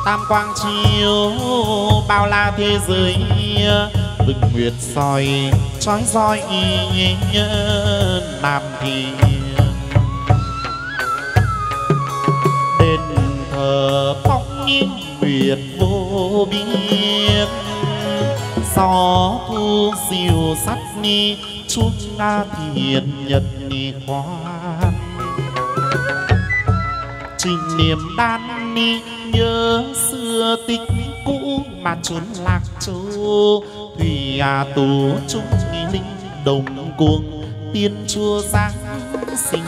tam quang chiếu bao la thế giới, vừng nguyệt soi trói roi nam thiên. Đền thờ phong nguyệt vô biên, gió thu diều sắt ni chuông nga thiền nhật ni khoan. Trình niệm đan ni nhớ xưa tích cũ mà trốn lạc châu. Thủy tù trung linh đồng cuồng tiên chúa giáng sinh.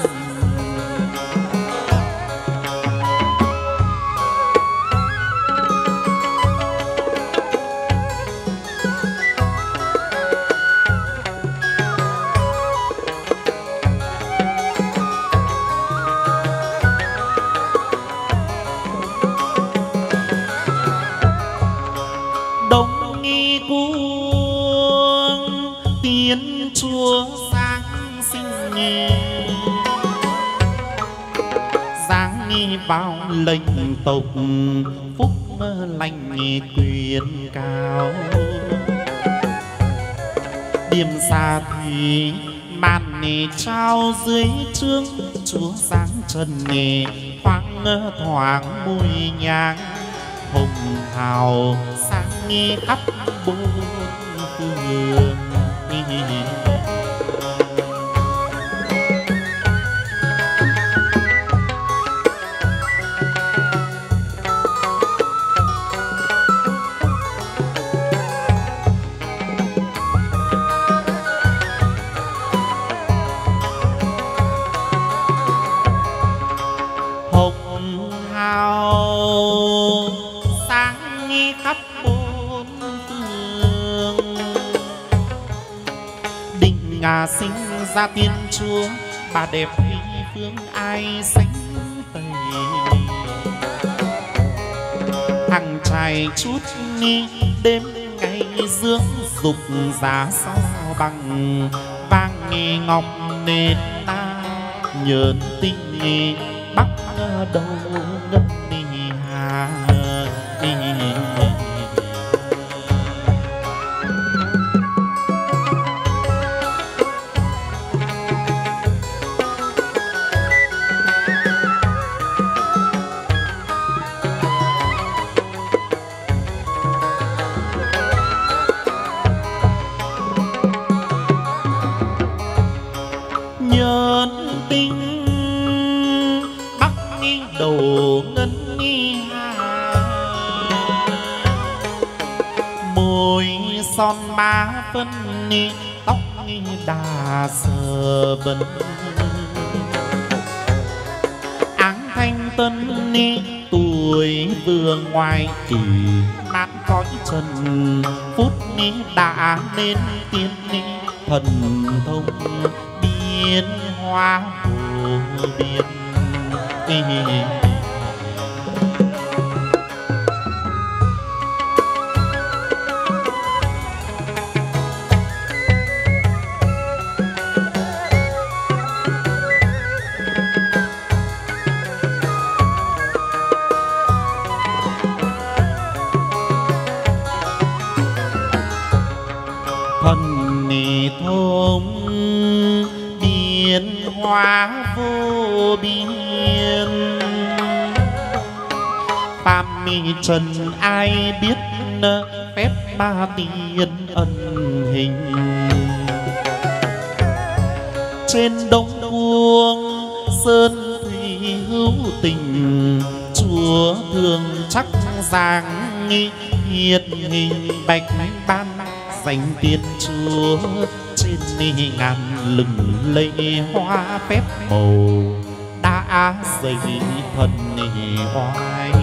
Bao lệnh tộc phúc lành quyền cao. Điểm xa thủy màn trao dưới trương, chúa sáng trần thoáng thoáng mùi nhang. Hồng hào sáng khắp bốn phương. Sinh ra tiên chúa, bà đẹp phi phương ai sánh tây. Thằng trai chút ni đêm ngày dưỡng dục giá sao bằng. Vang nghe ngọc nền ta nhờn tinh bắc đầu ngân ni hà. Son má phân ni tóc đà sờ bần. Áng thanh tân ni tuổi vừa ngoài kỳ. Mát cõi trần phút ni đã nên tiên ni. Thần thông biến hóa vô biên. Thông biến hóa vô biên. Phàm mi trần ai biết phép ma tiên ân hình. Trên đông cuông sơn thủy hữu tình. Chúa thương chắc dáng hiệt hình bạch ban. Danh tiên chúa trên ngàn lừng lây hoa phép màu. Đã dày thần oai.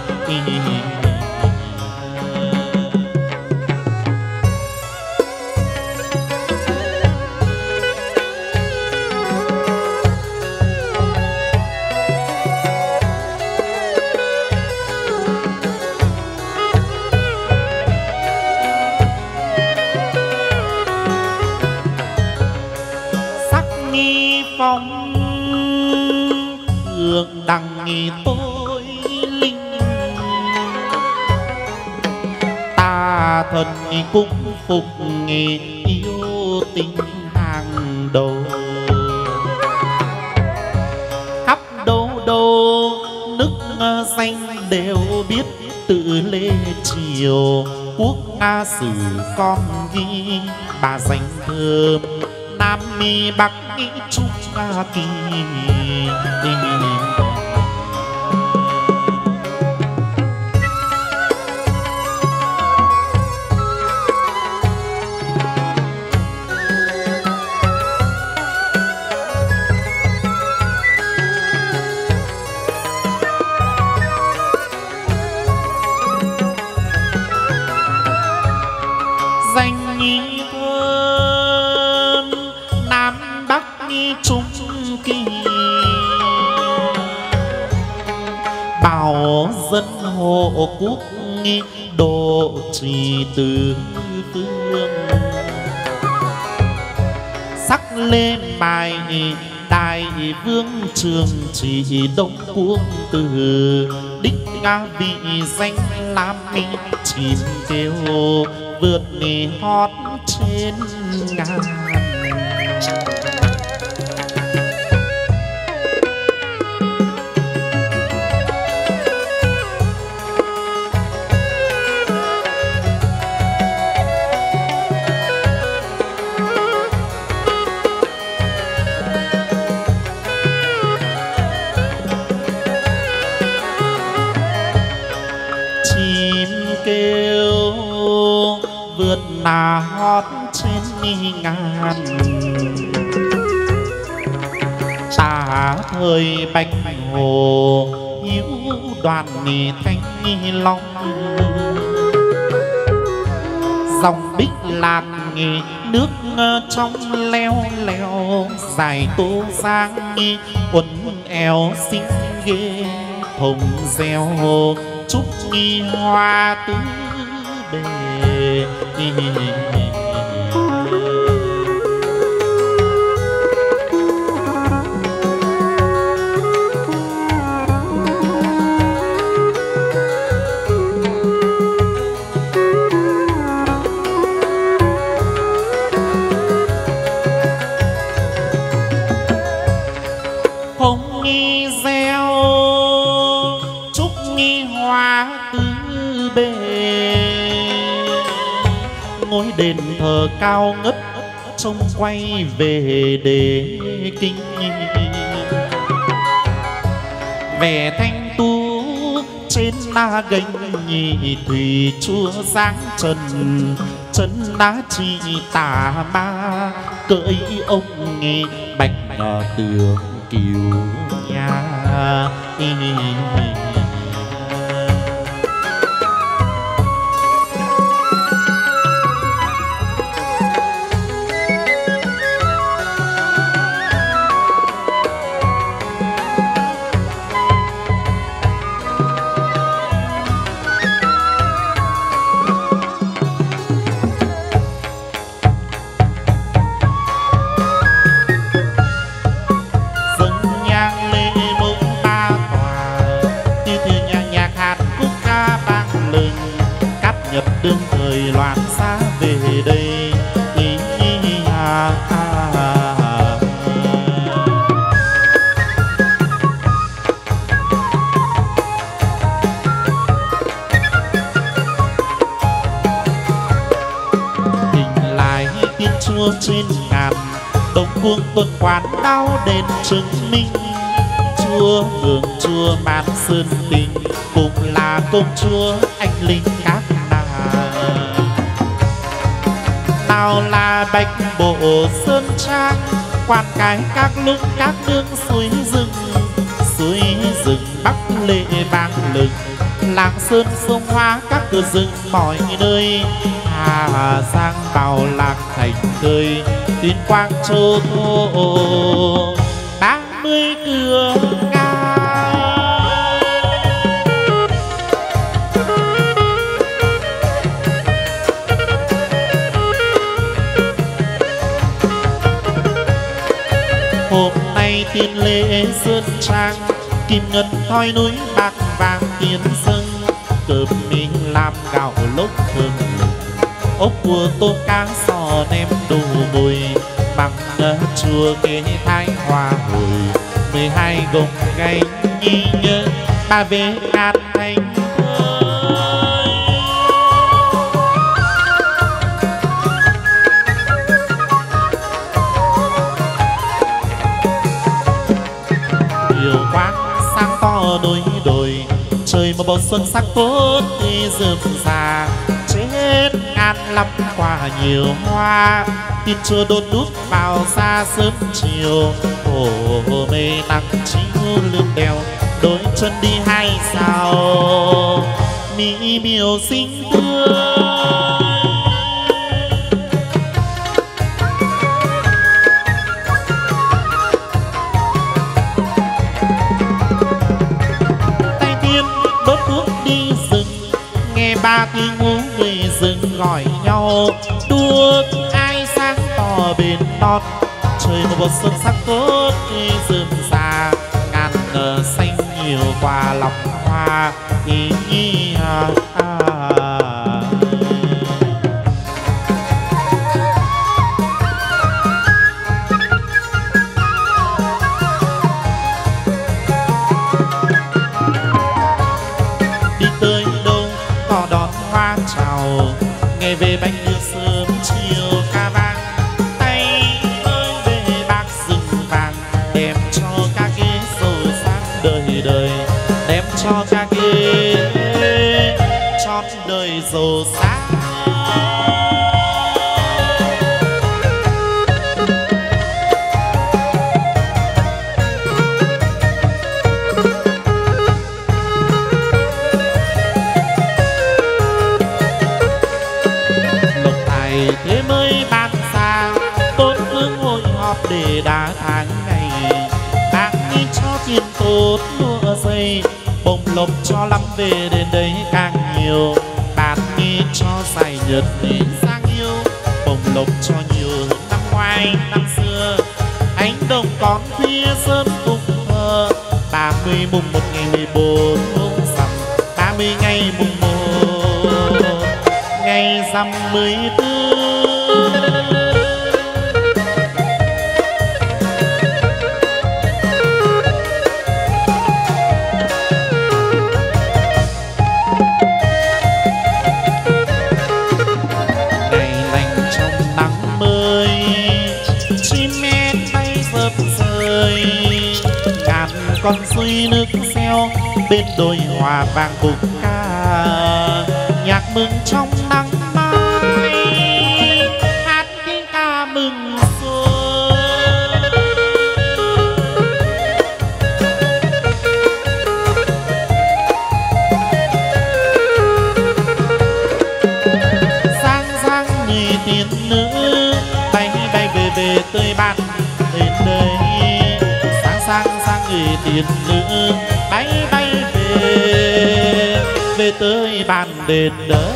Phong hương đằng tôi linh. thân cũng phục nghề yêu tình hàng đầu. Khắp đâu đâu nước danh đều biết tự Lê Triều quốc Nga sử con ghi bà danh thơm Nam mi Bắc nghĩ Trung Nga kỳ. Danh nghi thơm Nam Bắc nghi Trung kỳ, bảo dân hộ quốc nghi độ trì tứ phương. Sắc lên bài đại vương trường chỉ đông quốc từ đích nga vị danh lam mi chín kêu vượt hót trên ngàn. Kêu vượt nà hót trên ngàn, ta thời bạch hồ hiếu đoàn thanh long. Dòng bích lạc nước trong leo leo dài tô giang uốn eo xinh ghê hồng reo chúc nghi hoa tứ bề. Hồng nghi gieo chúc nghi hoa tứ bề, ngôi đền thờ cao ngất trông quay về đế kinh. Vẻ thanh tú trên na gành nhị thủy chúa giáng trần, chân ná chi tà ma cưỡi ông nghe bạch tường kiều nhà. Đương thời loạn xa về đây hình lại tiên chúa trên ngàn, đông cuông tuần quán đau đền chứng minh. Chúa hưởng chúa man sơn tình cũng là công chúa anh linh các nào là bạch bộ sơn trang quan cái các lúc các nương suối rừng bắc lệ vang lừng làng sơn sông hoa các cửa rừng mọi nơi. Hà Giang Bảo Lạc thành khơi Tuyên Quang Châu Thổ 30 cửa hôm nay tiên lễ sơn trang kim ngân thoi núi bạc vàng tiền sân cơm mình làm gạo lốc thơm ốc cua tôm cá sò nem đủ mùi bằng chùa kế thái hòa hồi 12 gồng gánh nhi nhớ ba về an thanh nhiều quá sáng to đôi đồi trời một bầu xuân sắc tốt thì rừng già chết ngàn lắm quả nhiều hoa tin chưa đốt đút vào xa sớm chiều hồ mê nắng chiếu lưng đèo đôi chân đi hai sao mỹ miều xinh tươi tay tiên đốt thuốc đi rừng nghe ba tiếng hú người rừng gọi nhau đuốc ai sáng tỏ bền non trời một bầu xuân sắc tốt khi rừng già ngàn nở xanh nhiều quả lòng hoa đi tới đâu có đón hoa chào nghe về bánh đưa sớm chiều ca vang tay ơi về bác rừng vàng đem cho ca ghế giàu sang đời đời đem cho ca ghế chót đời giàu sang thế mới ban xa tôn phương hội họp để đá tháng ngày bác nghĩ cho tiền tốt lúa dây bông lộc cho lắm về đến đây càng nhiều bác nghĩ cho dài nhật đến sang yêu bông lộc cho nhiều hơn năm ngoái năm xưa ánh đồng con khuya sớm cùng thơ 30 mùng 1 ngày 14 hôm rằm 30 ngày mùng 1 ngày rằm 14 con suối nước xeo bên đồi hòa vàng bụng ca nhạc mừng trong nắng mai hát tiếng ca mừng xuân sang sang người tiên nữ bay bay về về tới bạn đến đây sang người tiên nữ bay bay về tới bàn đền đời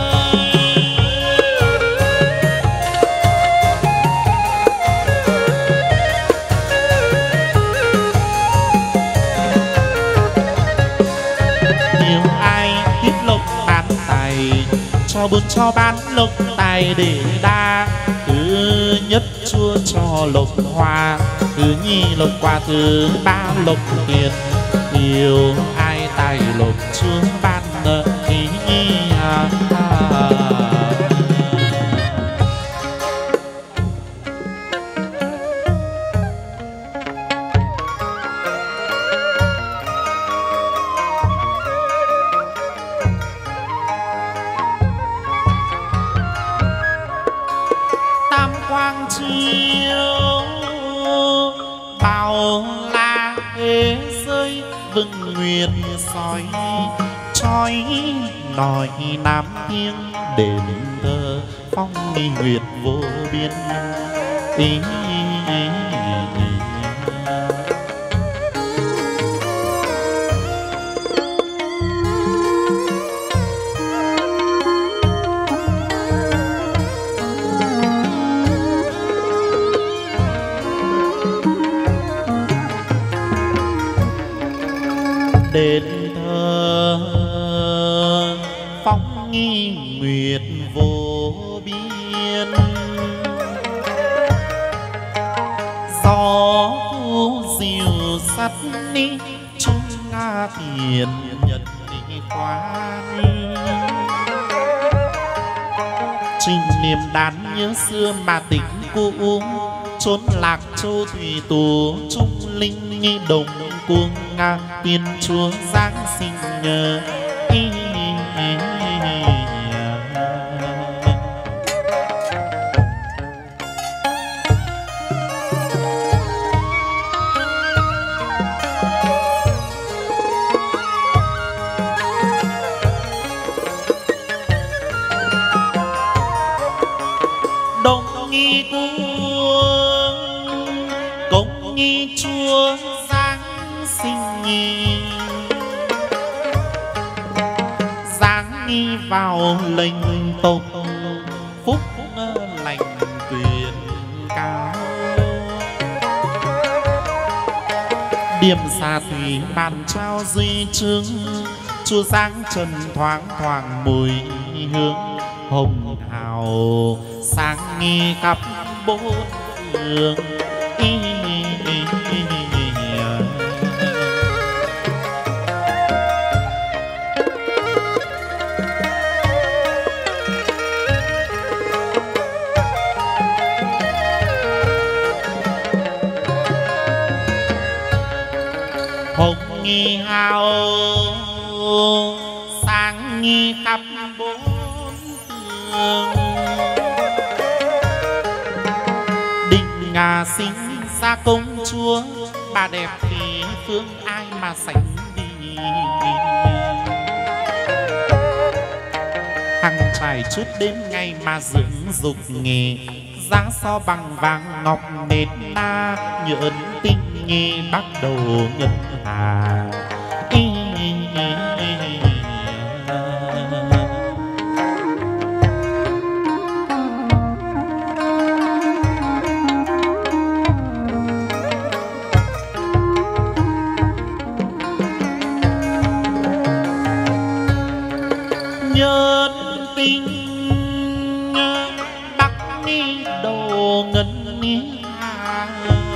nhiều ai tiếp lộc bán tài cho buôn cho bán lộc tài để đa thứ nhất chúa cho lộc hoa thứ nhì lộc qua thứ ba lộc tiền nhiều ai tài lộc chúa ban nợ ý tam quang chiếu bao la thế giới vừng nguyệt soi trói nòi nam thiêng đền thờ phong nghi nguyệt vô biên ý đền thờ phong nghi nguyệt vô biên. Gió thu dịu sắt ni chung nga thiền nhật ni khoan. Trình niềm đán nhớ xưa mà tình cũ, chốn lạc châu thủy tù trung linh nghi đồng cuồng nga tiên chúa giáng sinh nhờ. Đồng nghi cuồng công nghi chúa giáng sinh nhi, giáng nghi vào lệnh tộc phúc lành quyền cao. Điểm xa thủy bàn trao duy trưng, chúa giáng trần thoáng thoảng mùi hương hồng hào, sáng nghi khắp bốn phương. Hồng nghi hào sáng nghi khắp bốn phương. Đình Nga sinh ra công chúa, bà đẹp thì phương ai mà sánh đi. Hằng trải chút đêm ngày mà dưỡng dục nghề, giá so bằng vàng ngọc nền na nhợn tinh nghề bắt đầu ngân hà. Nhân tình bắc ni đồ ngân ni hà,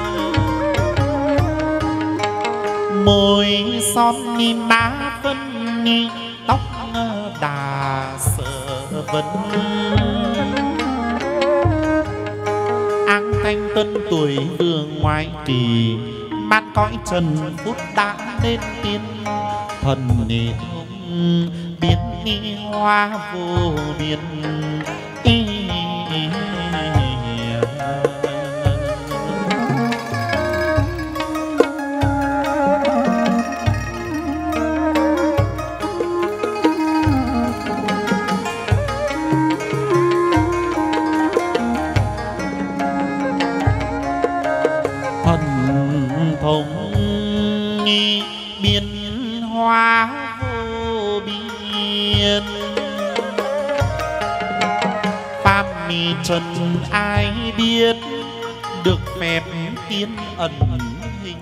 môi son ni má phân ni tóc đà sợ vấn. Áng thanh tân tuổi vừa ngoài kỳ, mát cõi trần phút đã nên tiên. Thần ni thông biến ni hoa vô biên. Thần thông biến hoa vô biên. Pháp mi trần ai biết, được phép tiên ẩn hình.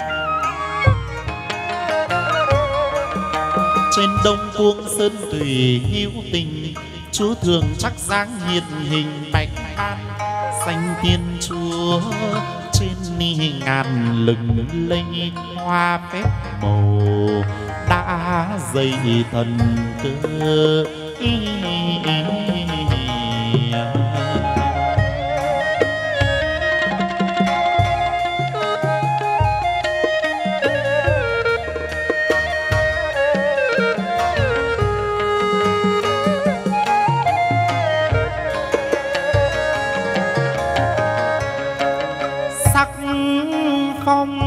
Trên đông cuông sơn tùy hữu tình, chúa thường chắc dáng hiền hình bạch ban. Danh tiên chúa trên ni ngàn lừng lây, hoa phép màu đã dày thần cơ. Sắc phong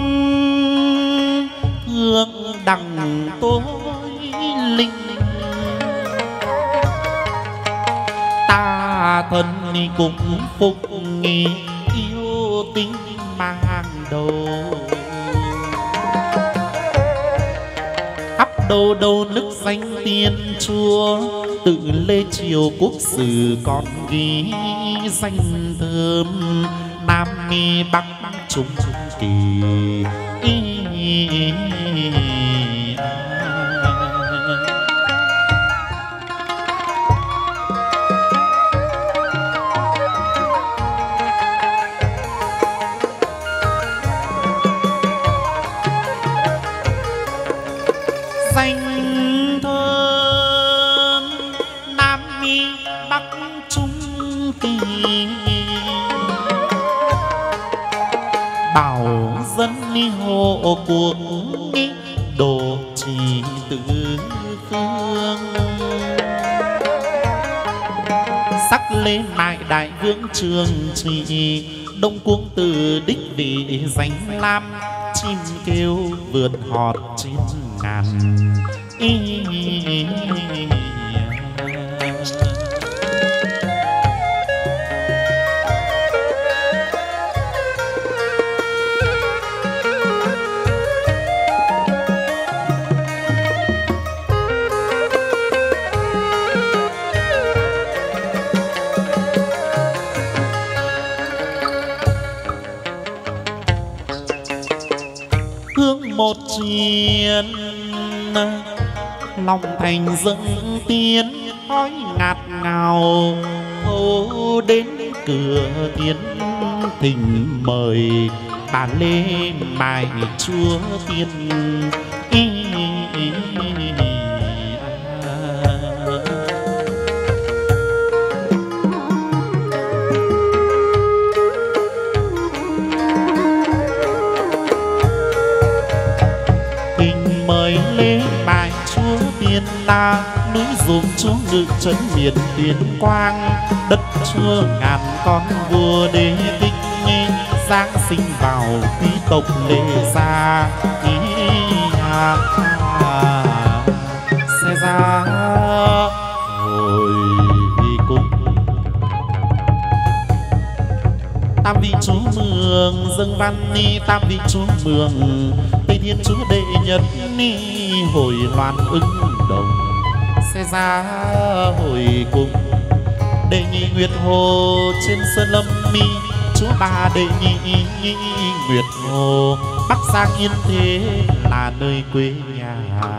hương đằng tối linh, ta thân cũng phục nghi yêu tinh mang đầu. Khắp đâu đâu nức danh tiên chúa, tự lê triều quốc sử còn ghi danh thơm. Nam mi bắc trung kỳ cuộc độ trì tứ phương. Sắc lên mại đại vương trường trì, đông cuống từ đích vị danh lam, chim kêu vượt hót trên ngàn. Hương một chiến lòng thành dâng tiến, khói ngạt ngào hô đến cửa tiến, thỉnh mời bà Lê Mai chúa tiên. Mời Lê Bài chúa tiên ta, núi dùng chúa ngự trấn miền Tuyên Quang, đất chúa ngàn con vua đế kinh, giáng sinh vào quý tộc Lê gia. Xe ra hồi cung tam vị chúa mường dâng văn ni, tam vị chúa mường Tây Thiên chúa đệ nhật ni, hồi loan ứng đồng. Xe ra hồi cùng đệ nhị nguyệt hồ trên sơn lâm mi, chúa ba đệ nhị nguyệt hồ, Bắc Giang Yên Thế là nơi quê nhà.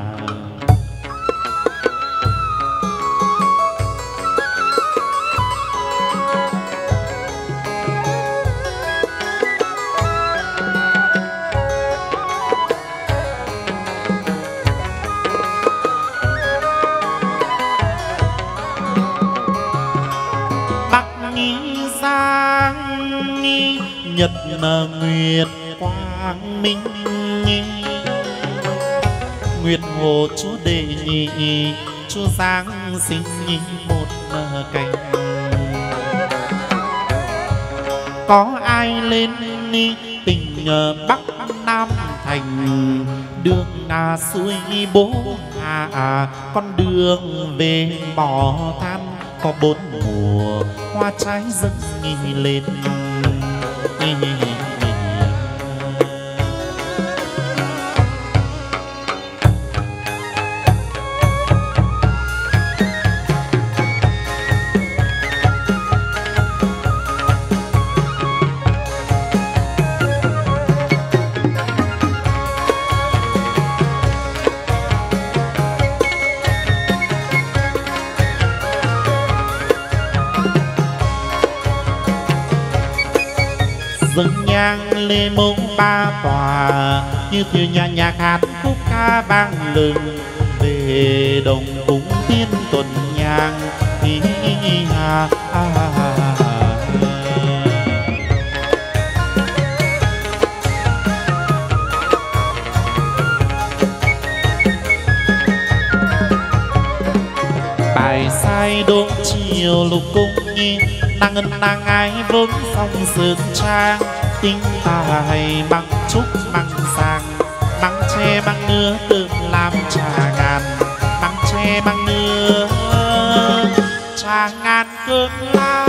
Nhật nguyệt quang minh, nguyệt hồ chúa đệ nhị, chúa giáng sinh một cành. Có ai lên tình Bắc Nam thành, đường xuôi bố con đường về mỏ than, có bốn mùa hoa trái dâng lên. Dâng nhang lê mông ba tòa, như thiều nhà nhạc hát khúc ca vang lừng, về đồng cúng tiên tuần nhang. Bài sai đốm chiều lục cung nhi, nàng ngân nàng ai vốn phong sương trang, tinh tài bằng trúc bằng sang, bằng tre bằng nưa tự làm trà ngàn, bằng tre bằng nưa trà ngàn cơn la.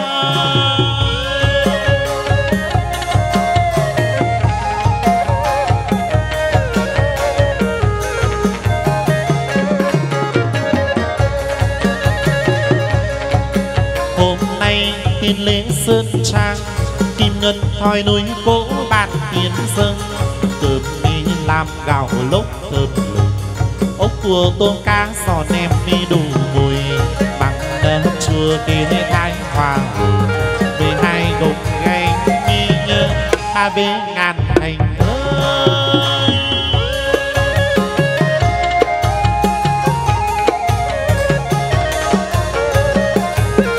Hôm nay tiên lễ sơn trang, kim ngân thoi núi cỗ bát tiền dâng, cơm mi làm gạo lốc thơm lừng, ốc cua tôm cá giò nem mi đủ mùi, bằng đất chùa kia thái hòa hùng, về hai gục gay nghi nhớ ba bê ngàn thành ơi.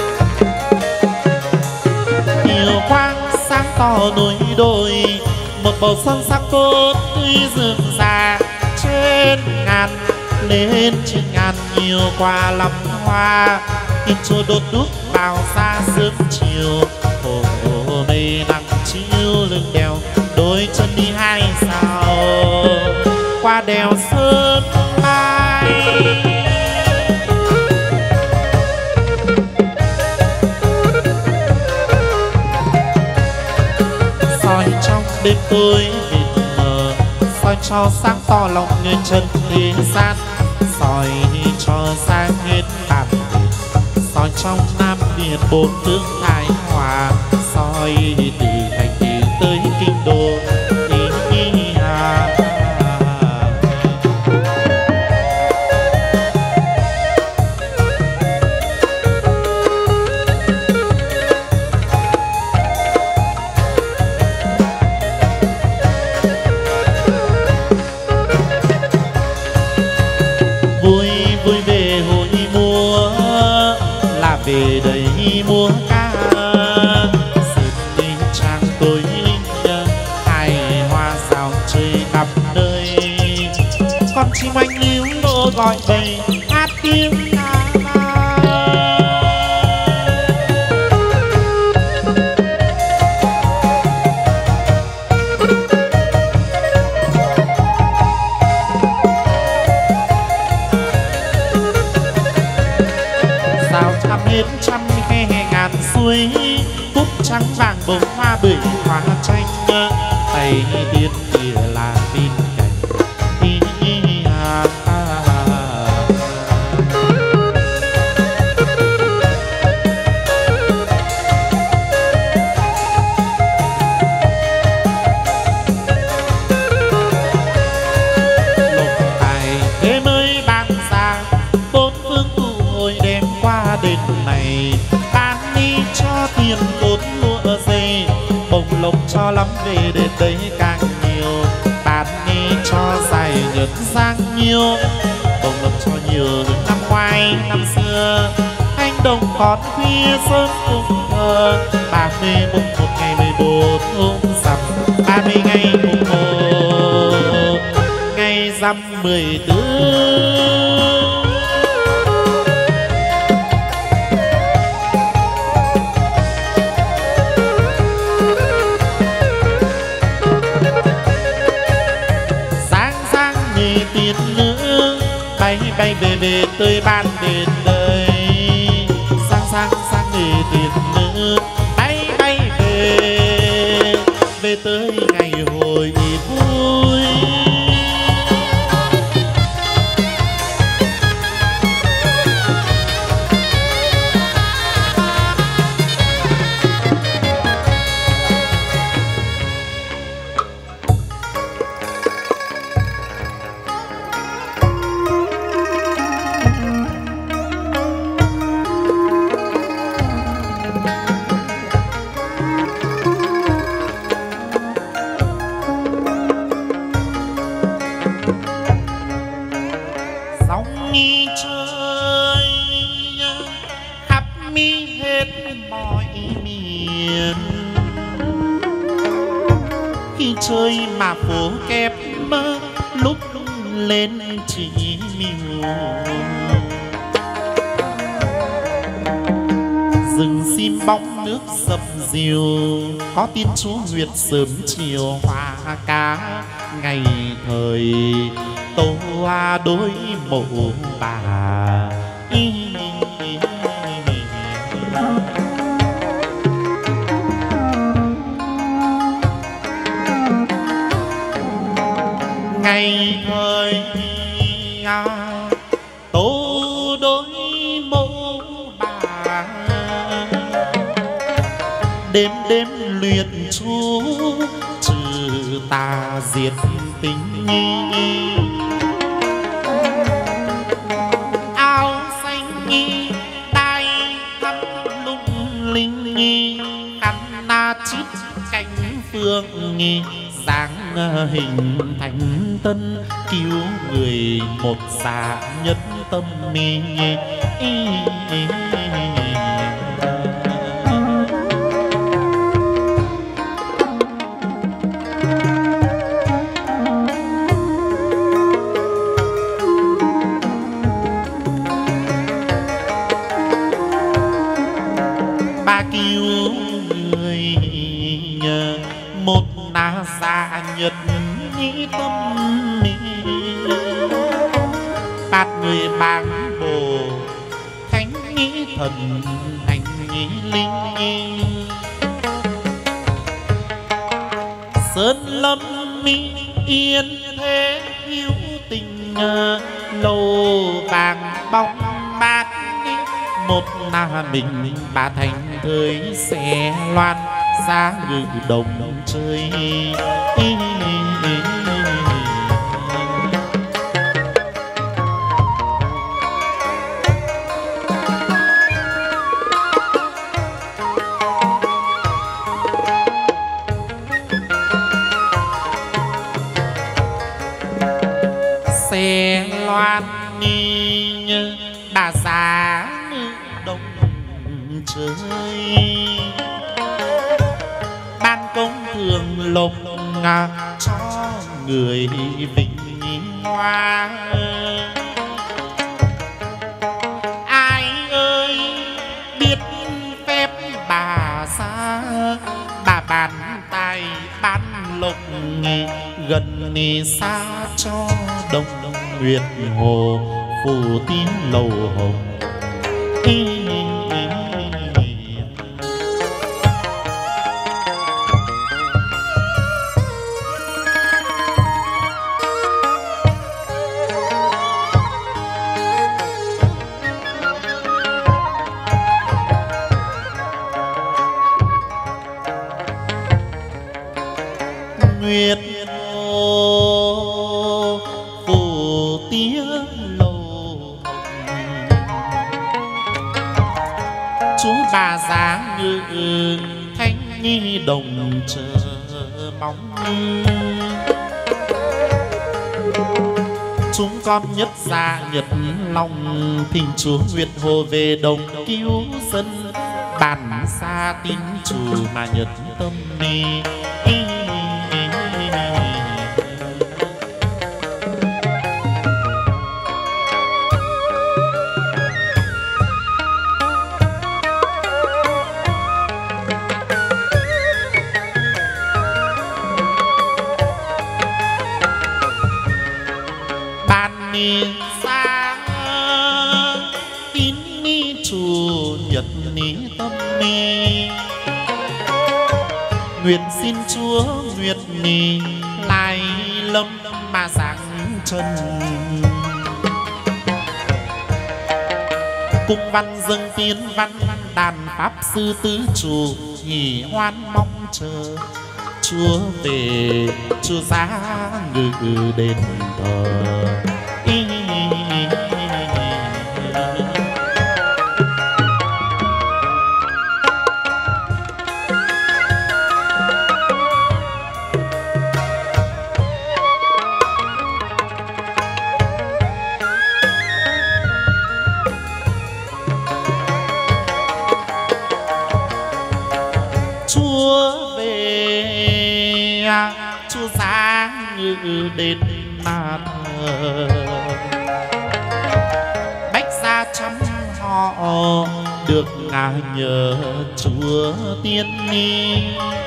Nhiều quang sáng to núi đồi, một bầu xuân sắc tốt tươi rực rà trên ngàn lên trên ngàn nhiều quả lắm hoa in chùa đốt đuốc vào xa sớm chiều hồ mây nắng chiếu lưng đèo đôi chân đi hai sao qua đèo sơn mai soi trong đêm tối mịt mờ soi cho sáng to lòng người chân thế gian soi cho sáng hết bản soi trong nam biển bốn phương thái hòa soi từ thành thị tới kinh đô về đây múa ca sự tình trang tôi linh hài hoa sao chơi khắp nơi con chim anh líu nô gọi bầy hát tiếng ca trăm khe ngàn suối cúc trắng vàng bông hoa bưởi hoa tranh tay tiên kia là bên cạnh lộc tài thế mới ban ra bốn phương tụ hội đêm qua đêm này ban đi cho tiền tốt lúa dây bồng lộc cho lắm về đến đấy càng nhiều ban đi cho dài nhật sang nhiều bồng lộc cho nhiều hơn năm ngoái năm xưa anh đồng còn khuya sớm cùng thơ 31 một ngày 14 hôm rằm 30 ngày mùng 1 ngày rằm 14 bay về về tới ban đền đời sang người tiền nữ bay bay về tới ngày hồi vui chơi mà phố kép mơ lúc lên chỉ miêu rừng sim bóng nước sập diều có tin chú Nguyệt sớm chiều hoa cá ngày thời tô hoa đối mộ bà ngày thời tô đối mộ bà đêm đêm luyện chú trừ tà diệt tình áo xanh nghi tai thắm lung linh nghi cắn na chít cánh phương nghi dáng hình thành tân cứu người một xa nhất tâm mi ba cứu người nhờ một na dạ nhật nghĩ tâm bát người bang bồ thánh nghĩ thần hành nghĩ linh sơn lâm mỹ yên thế hữu tình lầu vàng bóng bát một na mình bà thành thời sẽ loan ra ngự đồng chơi xe loan như bà già đông chơi ban công thường lộc cho người vinh hoa ai ơi biết phép bà xa bà bàn tài ban lộc gần xa cho đông nguyệt hồ phù tín lầu hồng nguyệt hồ phù tiếng lầu chú bà già ngự thanh nhi đồng chờ mong chúng con nhất gia nhật long thỉnh chúa nguyệt hồ về đồng cứu dân bản xa tín chủ mà nhật tâm mê xa tín ni chủ nhật ni tâm ni nguyện xin chúa nguyệt ni lai lâm mà sáng chân cung văn dâng tiến văn đàn pháp sư tứ chủ hỉ hoan mong chờ chúa về chúa giá ngự đền thờ chúa về chúa giá ngự đền mà thờ bách gia trăm họ được ngài nhờ chúa tiên ni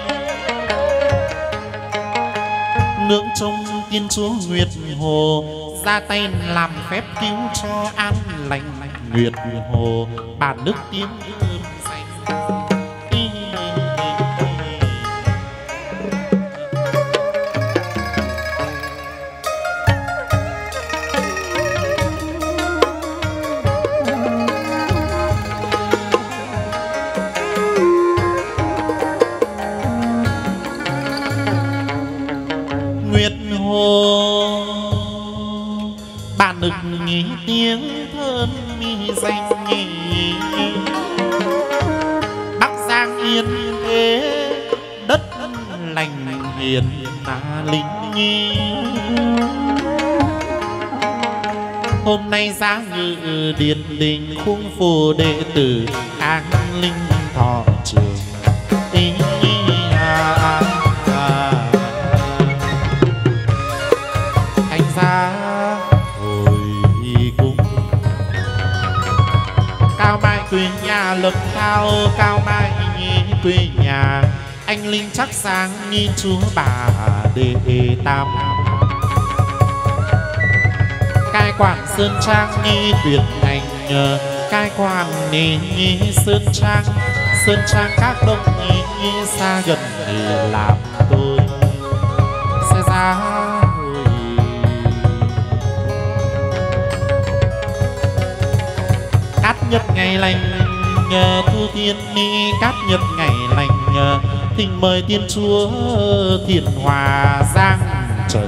nương trông tiên chúa nguyệt hồ ra tay làm phép cứu cho an lành nguyệt hồ bản nước tiếng thơm xanh nực nghĩ tiếng thơm mi danh nhị Bắc Giang yên thế đất lành hiền mà linh nhi hôm nay giá ngự điện đình khung phù đệ tử an linh thọ trường thành ra hồi cung ca cao mai quê nhà lập cao cao mai quê nhà anh linh chắc sáng nhìn chúa bà đệ tam cai quản sơn trang nghi tuyệt ngành cai quản nghi sơn trang các đông nghi xa gần để làm tôi sẽ ra cát nhật ngày lành thu thiên ni cát nhật ngày lành thỉnh mời tiên chúa Thiền Hòa Giang Trần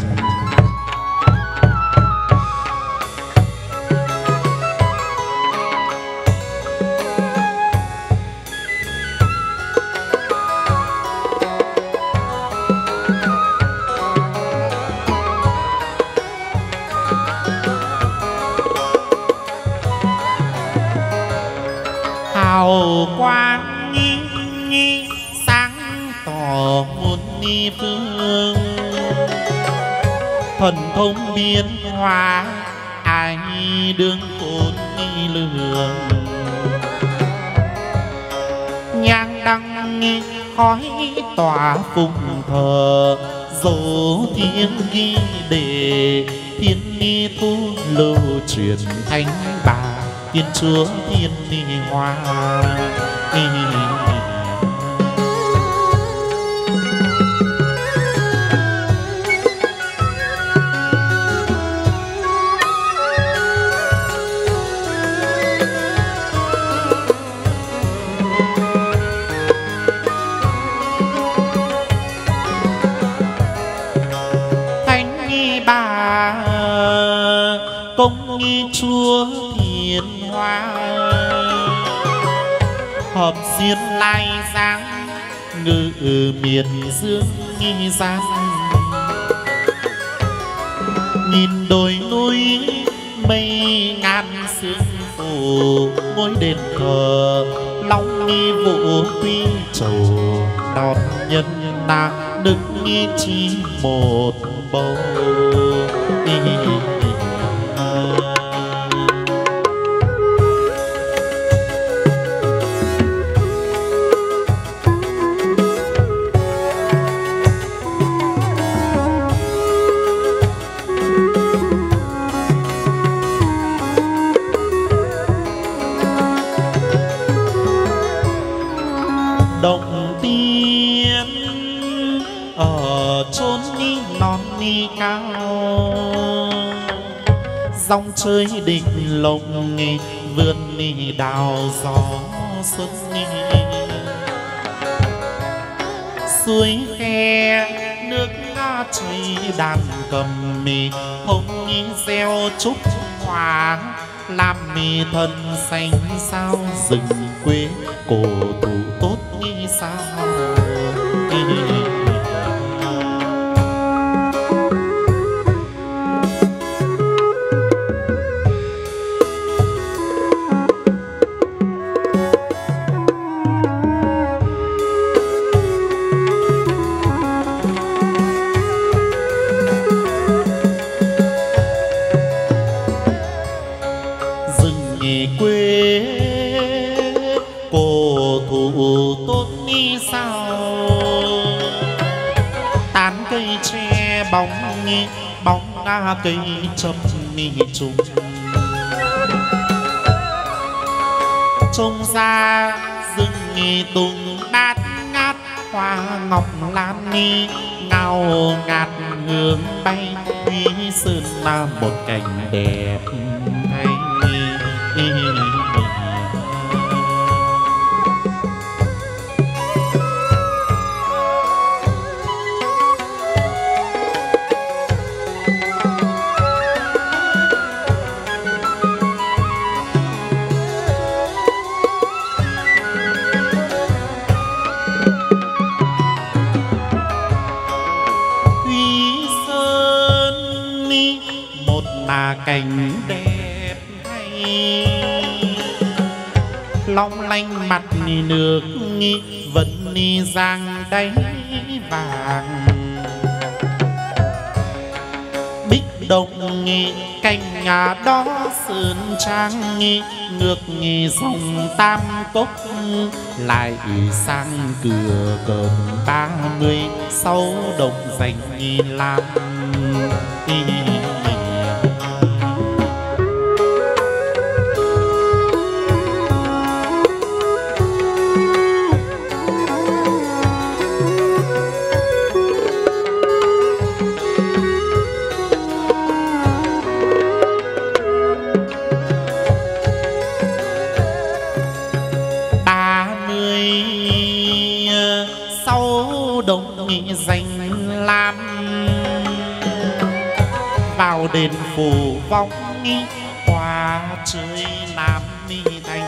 hào quang nghi sáng tỏ muôn ni phương thần thông biến hóa ai đương khôn ni lường nhang đăng nghi khói tỏa phụng thờ dấu thiên ghi để thiên ni thu lưu truyền thánh bà Tiên chúa Thiên Ni Hoa Thánh nghi bà công nghi chúa Thiên Hoa hợp xiên lai giang ngự miền dương nghi giang nhìn đồi núi mây ngàn sương phủ ngôi đền thờ long nghi vũ quy trầu đón nhân ta đức nghi chi một bầu động tiên ở chốn ni non ni cao dòng chơi đỉnh lồng vườn ni đào gió xuân ni suối khe nước nga chảy đàn cầm mì hồng ni gieo trúc hoa làm mì thân xanh sao rừng quê cổ thụ tốt như sao rừng nghề quê cổ thụ tốt như sao tán cây tre bóng cây châm ni trùng trông ra rừng nghề tùng bát ngát hoa ngọc lan ni ngào ngạt hương bay quý sơn là một cảnh đẹp hay là cảnh đẹp hay long lanh mặt ni nước nghi vẫn ni giang đáy vàng bích động nghi cành ngà đó sơn trang nghi nước nghi sông Tam Cốc lại sang cửa cờn 36 đồng dành làm danh lam vào đền phủ vong nghi qua chơi Nam Mi Thành.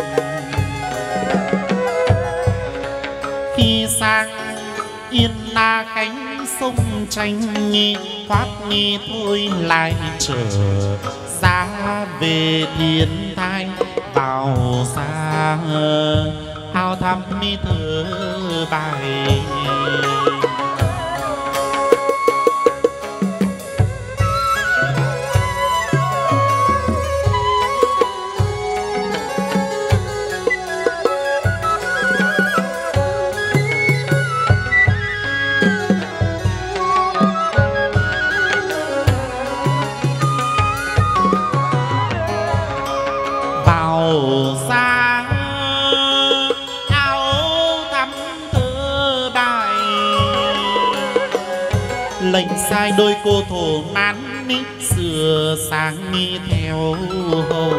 Khi sang Yên Na cánh sông tranh nghi thoát nghi thôi lại trở ra về thiên thai vào xa ao thăm mi thơ bài. Lệnh sai đôi cô thổ mãn ní sửa sang nghi theo hầu.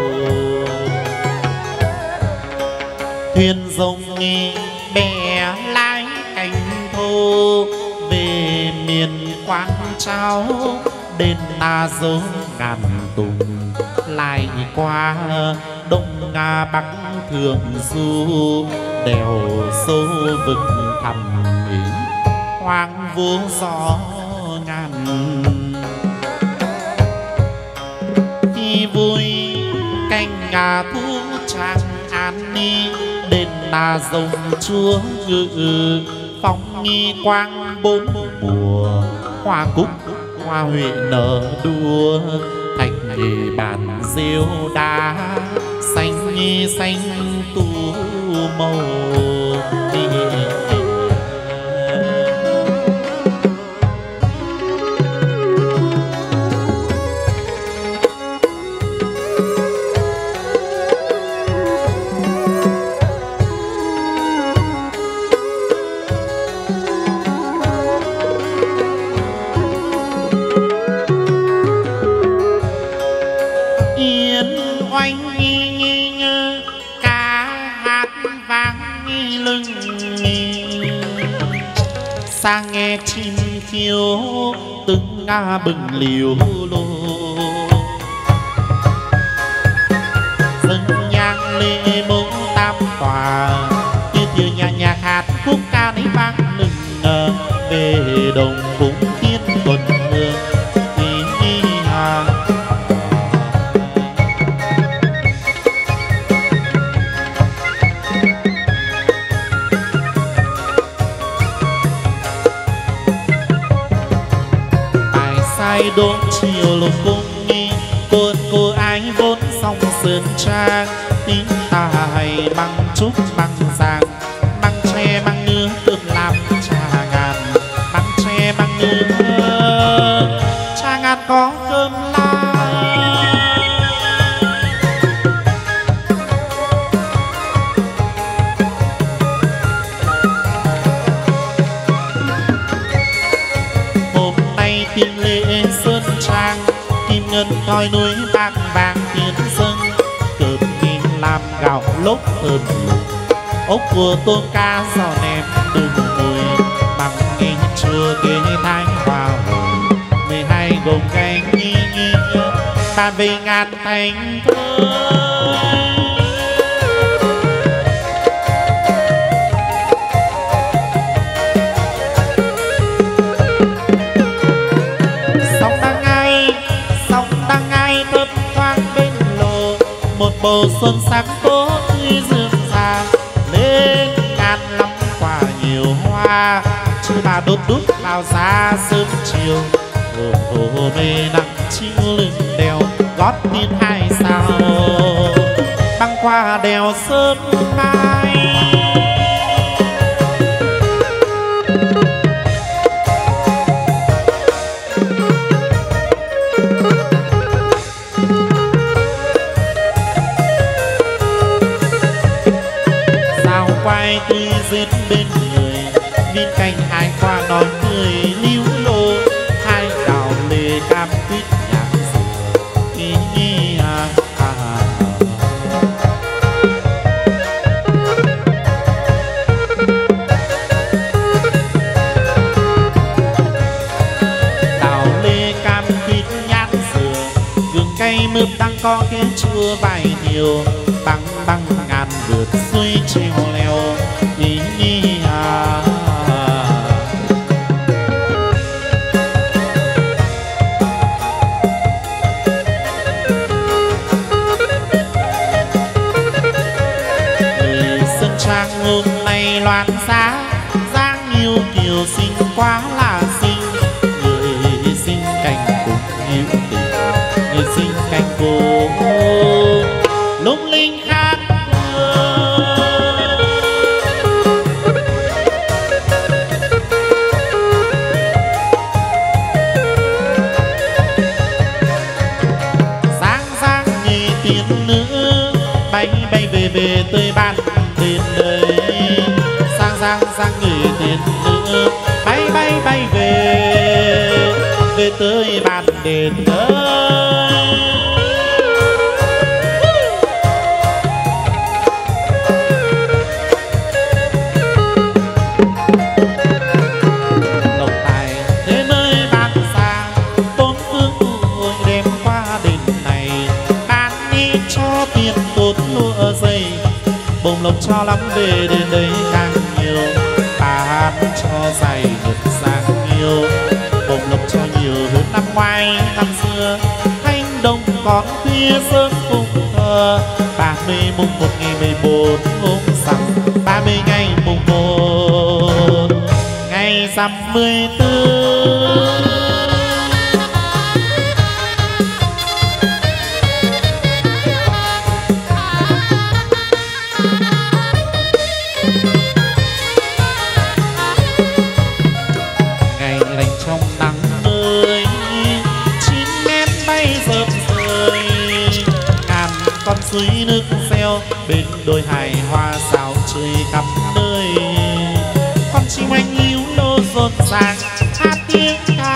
Thuyền rồng nghi bè lái cánh thô về miền Quang Trao đền Na dấu ngàn tùng lại qua Đông Nga Bắc Thượng Du đèo sâu vực thẳm ý hoang vô gió ngàn. Khi vui canh gà thu tràng an ni đền Na rồng chúa ngự phong nghi quang bốn mùa hoa cúc hoa huệ nở đua thành nghề bàn rêu đá xanh nghi xanh tu màu. Sang nghe chim khiêu từng nga bừng liều lô dâng nhang lê mông tam tòa như thiều nhà nhạc hạt khúc ca nấy vang lừng về đồng cũng tiên tuần hương hà. Đốn chiều lục cung nghi côn cô ái vốn song sơn trang tiếng tài bằng trúc bằng giang bằng tre bằng nứa tương làm trà ngàn bằng tre bằng nứa trà ngàn có cơm la. Hôm nay tiên lễ sơn trang kim ngân coi núi bạc vàng tiền dâng cơm nghìn làm gạo lốc thơm ốc của tôm cá giò ném đừng mùi bằng nghìn chua ghế thái hòa hồi 12 gồm canh nghi nghi bàn về ngàn thành thơ. Một bầu xuân sắc tố tươi rương ràng lên ngàn lắm quả nhiều hoa chứ bà đốt đút vào ra sớm chiều hồ mê nặng chiếu lưng đèo gót tin hai sao băng qua qua đèo Sơn Mai. Sao quay tươi giết bên người, bên cạnh ai qua nói cười líu lô, hai đào lê cam quýt nhạc dừa ý nghi đào lê cam quýt nhạc dừa, gừng cay mướp đắng có cái chua vài nhiều, băng băng ngàn vượt xuôi treo leo ý nghi hôm nay loạn giá dáng yêu kiều xinh quá là xinh, người xinh cành cùng yêu tình, người xinh cành cô lung linh khác sáng sáng như tiên nữ bay bay về về tới ban đến đời, sang sang sang người tên nữ bay bay bay về về tới bàn đền ơi. Lộc tài thế nơi ban xa, bốn phương ngồi đêm qua đền này, ban đi cho tiền tốt lụa dây, bông lộc cho lắm về đến đây càng nhiều, bán cho dày được sang nhiều, bông lộc cho nhiều hơn năm ngoái năm xưa, thanh đông còn khuya sớm cùng thờ, 30 mùng 1 ngày 14 hôm sắm, 30 ngày mùng 1 ngày rằm 14. Suối nước xeo bên đôi hài hoa sao chơi khắp nơi, con chim anh líu lô rộn ràng hát tiếng ca.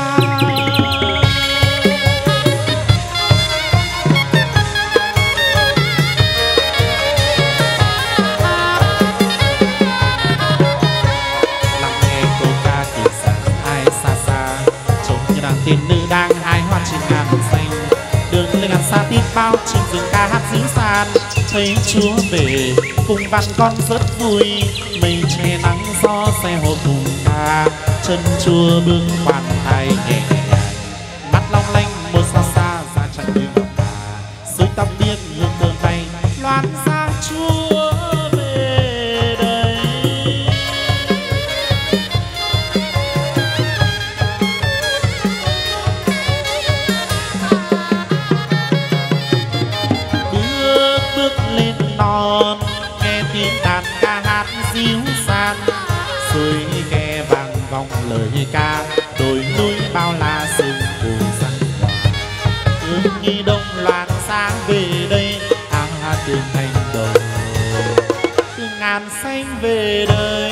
Lắng nghe câu ca kỳ sản ai xa xa, trông như nàng tiên nữ đang hái hoa trên ngàn xanh, đường lên ngàn xa tít bao chim rừng ca hát dữ sàn, thấy Chúa về cùng bạn con rất vui, mây che nắng gió xe hồ cùng ca, chân Chúa bước khoan thai nhẹ nhàng, mắt long lanh một sao xa ra chẳng như ngọc hà, suối tóc biếc hương thơm bay loan ra Chúa về đây. Nghe tiếng đàn ca hát ríu san, suối ghe vang vọng lời ca, đồi núi bao la sương phù răng hòa, hương nghi đông loạn sáng về đây, đường thành đầu từ ngàn xanh về đời.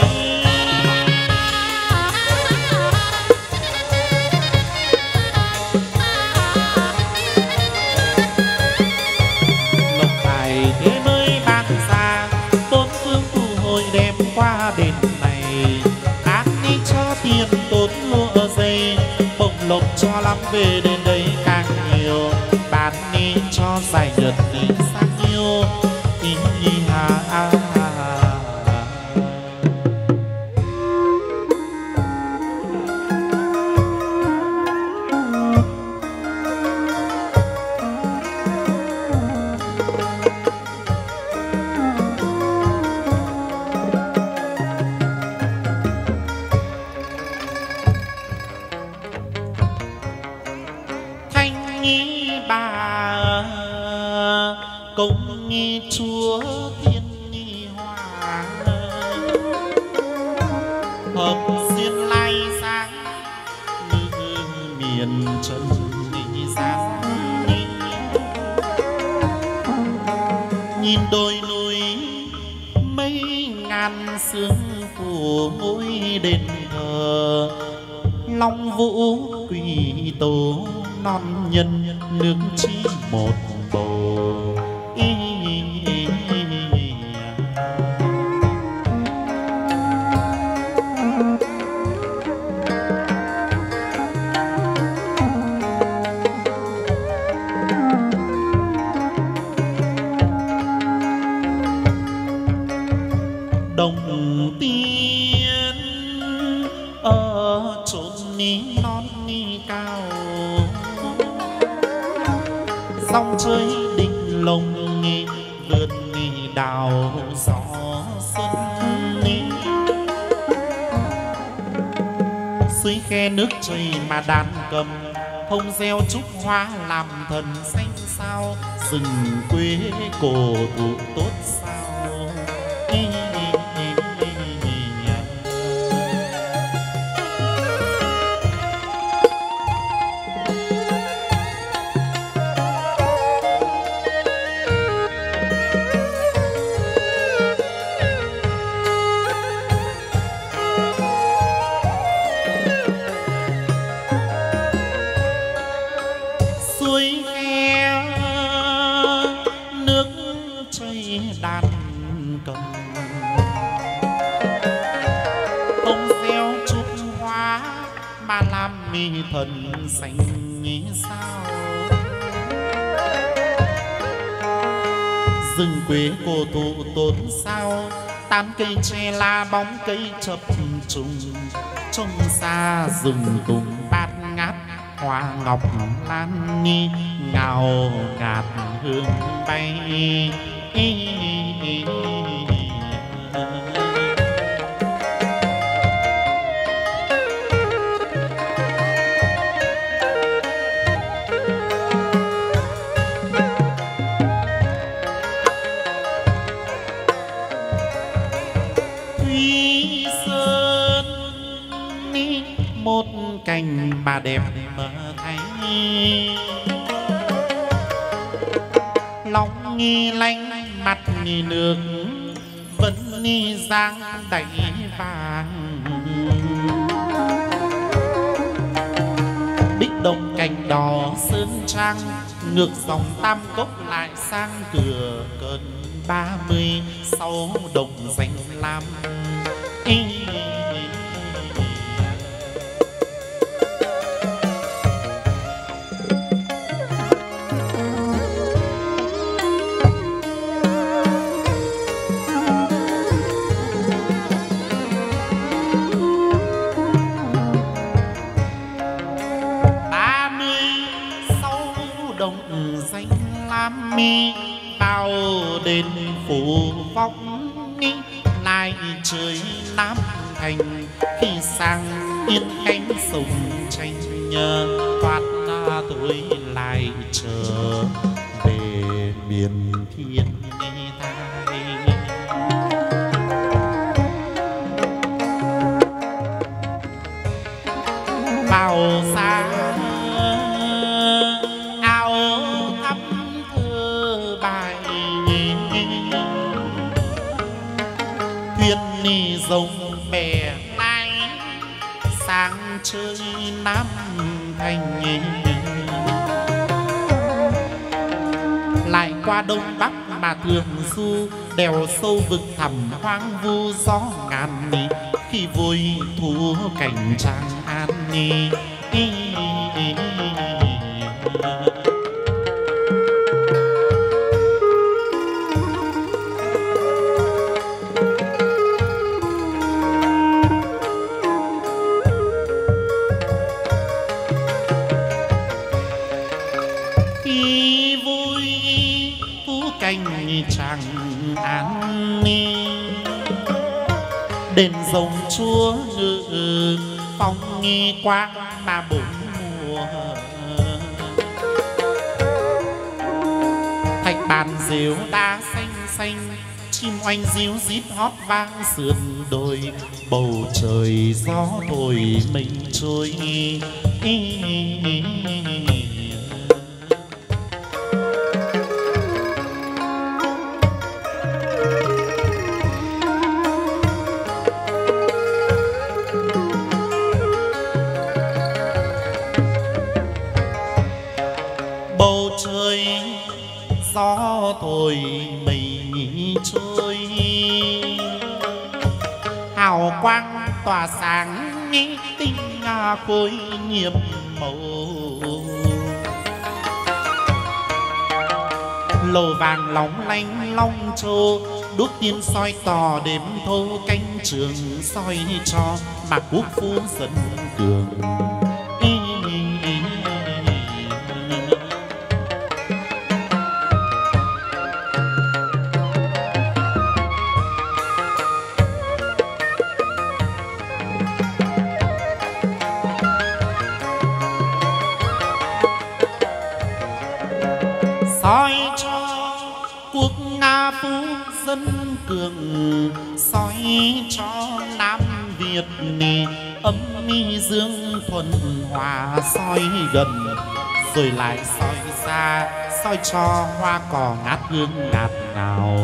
Qua đền này ác đi cho tiền tốt lụa dây, bông lộc cho lắm về đến đây càng nhiều, bán đi cho giải nhật đi sang yêu ý hà công nghi Chúa thiên hoa hợp xiên lai sáng như miền trần giang. Nhìn đồi núi mấy ngàn sương phủ ngôi đền thờ Long Vũ Quỷ Tổ non nhân nước chỉ một bầu. Đồng tiên ở chốn ní non ní cao dòng chơi định lồng nghi vượt nghi đào gió xuân ní suối khe nước chảy mà đàn cầm thông gieo trúc hoa làm thần xanh sao rừng quê cổ thụ tốt sao. Suối khe nước chảy đàn cầm không gieo chút hoa mà làm mi thần xanh nghĩ sao. Rừng quê cổ thụ tốt sao tán cây tre la bóng cây chập trùng trông xa rừng tùng bát ngát hoa ngọc lan nghi ngào ngạt hương bay. Thúy Sơn một cảnh bà đẹp mơ thấy lòng nghi lanh mặt nghi nước vẫn nghi giang đẩy vàng bích đồng cành đỏ sơn trang ngược dòng Tam Cốc lại sang cửa cơn 36 đồng danh lam. Danh lam mi bao đền phủ vóc lại trời Nam Thành khi sang yên cánh sông tranh thoát tôi lại trở về miền thiên thai. Bao xa thuyền ni rồng bè lai sang chơi Nam Thành lại qua Đông Bắc mà thường du đèo sâu vực thẳm hoang vu gió ngàn khi vui thú cảnh Tràng An Tràng An đền rồng Chúa ngự phong nghi quang mà bốn mùa thạch bàn rêu đá xanh xanh, chim oanh ríu rít hót vang sườn đồi, bầu trời gió thổi mây trôi. Bầu trời gió thổi mây trôi, hào quang tỏa sáng tinh khôi nhiệm màu. Lầu vàng lóng lanh long châu, đuốc tiên soi tỏ đêm thâu, canh trường soi cho mà quốc phu dân cường. Soi cho quốc Nga phú dân cường, soi cho Nam Việt nì âm mi dương thuần hòa, soi gần rồi lại soi xa, soi cho hoa cỏ ngát hương ngạt ngào.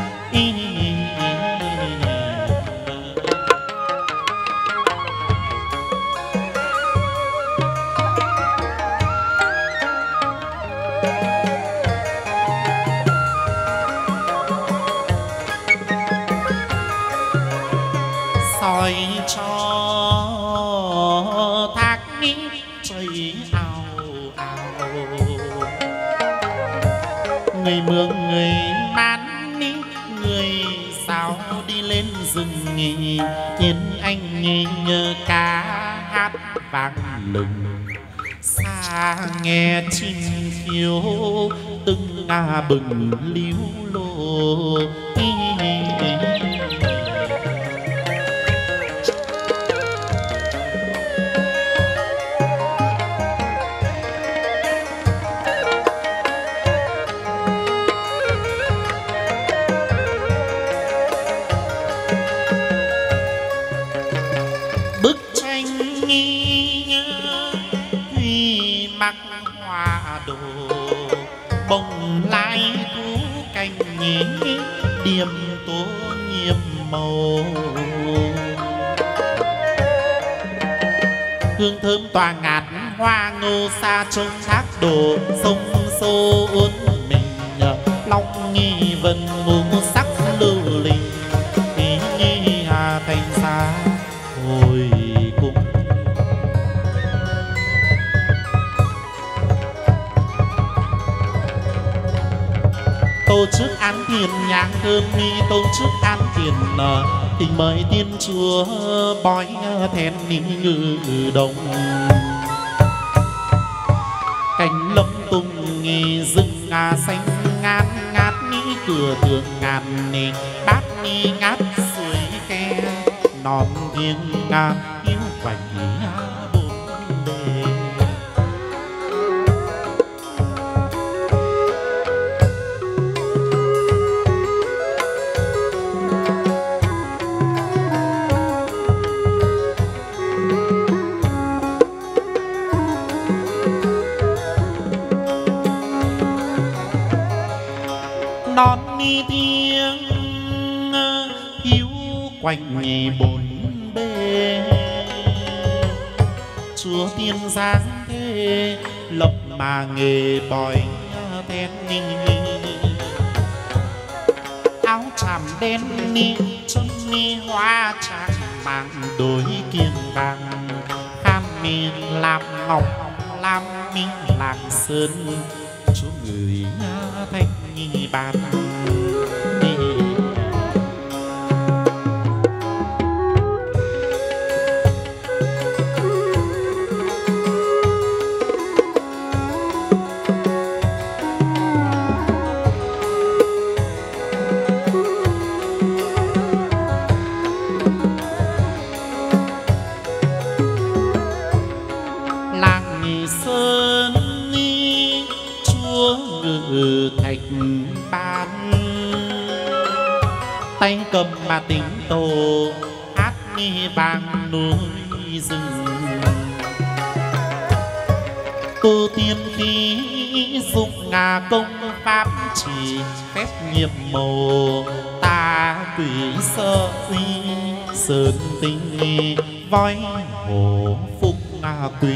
Soi cho thác ní chảy ao ao, người Mường người Man ní, người sao đi lên rừng nghỉ, yên anh nhớ ca hát vang lừng, xa nghe chim khiêu từng bừng líu lô. Bức tranh huy mặc hoa đồ, bồng lai thú cành điểm tố nhiệm màu. Hương thơm tỏa ngạt hoa ngô, xa trông thác đổ sông xô uốn mình, long nghi vân ngũ sắc lưu linh, nghi hà thành xa hồi cung. Tô trước án tiền nhang thơm mi, tô trước án tiền tình mời tiên chúa bói thèn ní ngự đồng. Cánh lâm tung nghi rừng xanh ngát ngát ní, cửa tường ngàn nì bát nghi ngát suối khe, non thiêng hiu quạnh bốn bề. Non ni thiêng hiu quạnh bốn bề, chúa tiên giáng thế lập mà nghề bói then ni, áo chàm đen ni chân ni hoa tràng màng đôi kiềng vàng, kham mi làm ngọc làm mi làng sơn, chúa người thanh nhi bàn. Làng Nghi Sơn ni chúa ngự thạch ban, tay cầm mà tính tổ hát ni vang núi rừng. Tu tiên khí dụng ngà công pháp chỉ phép nhiệm màu ta tùy sơ uy sơn tinh voi hồ phúc quỳ.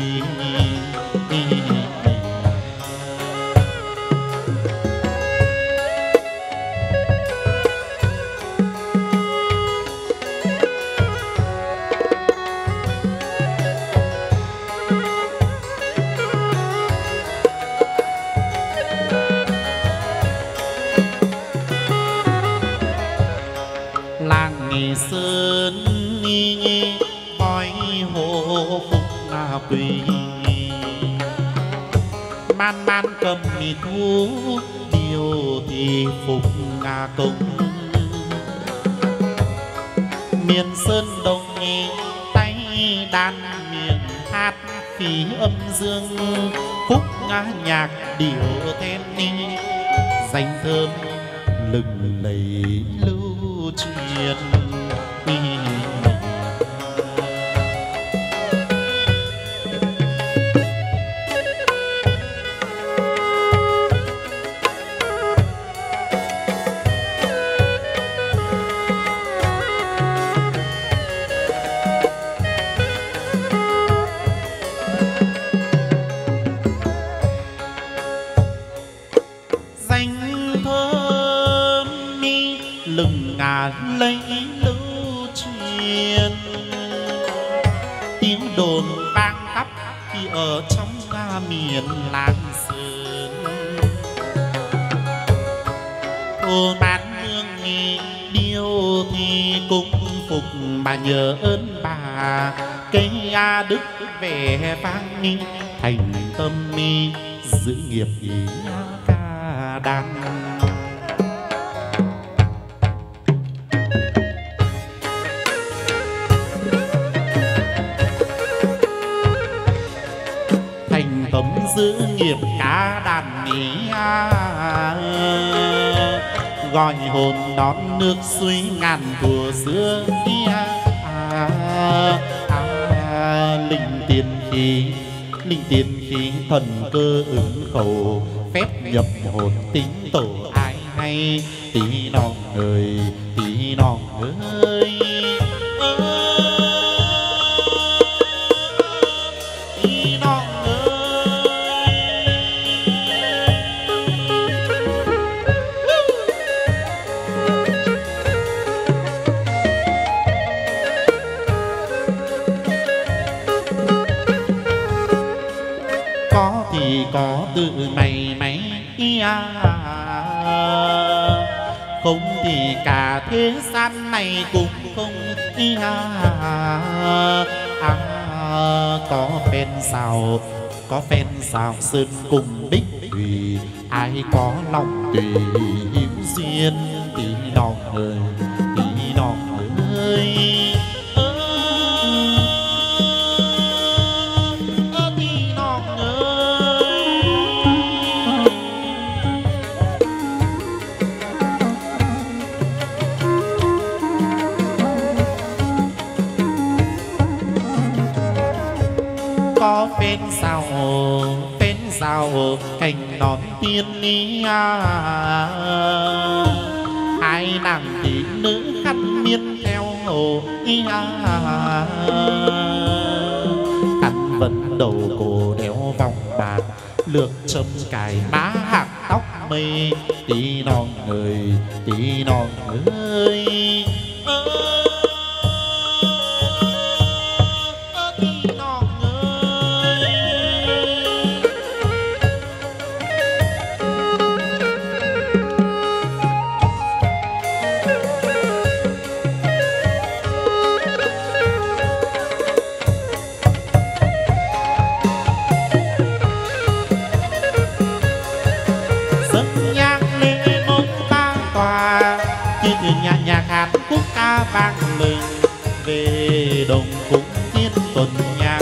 Sơn voi hồ phúc quỳ man man cầm thì thu điều thì phục công. Miền sơn đông tay đàn miền hát khí âm dương phúc nhạc điệu thêm ni danh thơm lừng lẫy lưu truyền. Lấy lưu truyền tiếng đồn vang khắp khi ở trong miền Lạng Sơn. Cô bán hương điêu thì cũng phục bà nhớ ơn bà cây đức vẻ vang thành tâm giữ nghiệp ca đàn. Giữ nghiệp cá đàn gọi hồn đón nước suối ngàn thuở xưa linh tiền khí thần cơ ứng khẩu phép nhập hồn tính tổ ai hay tí non ơi tí non ơi. Có tự mày mấy không thì cả thế gian này cũng không có phen xào sơn cùng đích thủy ai có lòng tùy hiếu duyên tí non ơi tí non ơi. Có phên sao cành nón tiên hai nàng thị nữ khăn miên theo hồ khăn vấn đầu cổ đeo vòng bạc lược châm cài má hạc tóc mây tí non ơi tí non ơi. Nhạc hát khúc ca vang lên về đồng cung thiên tuần nhạc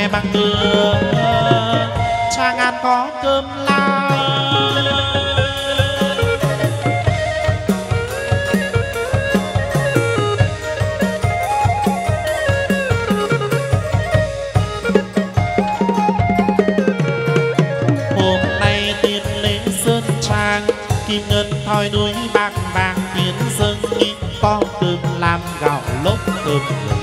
về bằng đường cha ngàn có cơm lao. Hôm nay tiên lễ sơn trang kim ngân thoi núi bạc vàng tiến dâng có cơm làm gạo lốc cơm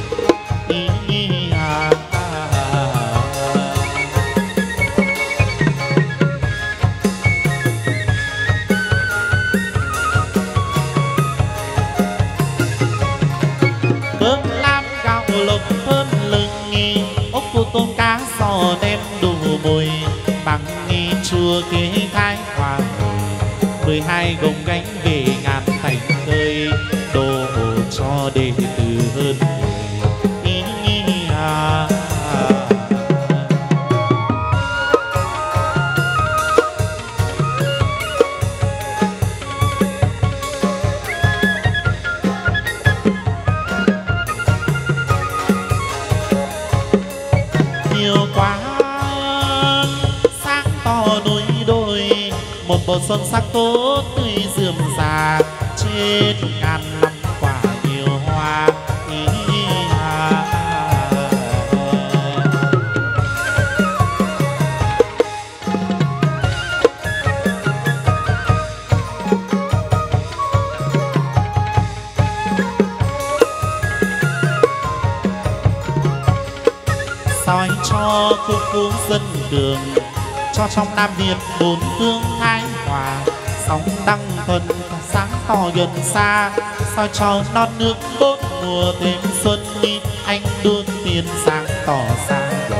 cơm làm gạo lốc thơm lừng ốc cu tôm cá sò đem đủ mùi bằng chua kế thái hòa 12 gồng gánh về ngàn thành khơi đồ cho đệ tử hơn người. Nhiều quá sáng to núi đồi một bầu xuân sắc tốt tươi rườm rà trên ngàn năm quả nhiều hoa. Soi cho khu phố dân đường cho trong Nam Việt bốn phương thái hòa sóng đăng thuần sáng to gần xa soi cho non nước bốn mùa thêm xuân anh đương tiền sáng tỏ xa gần.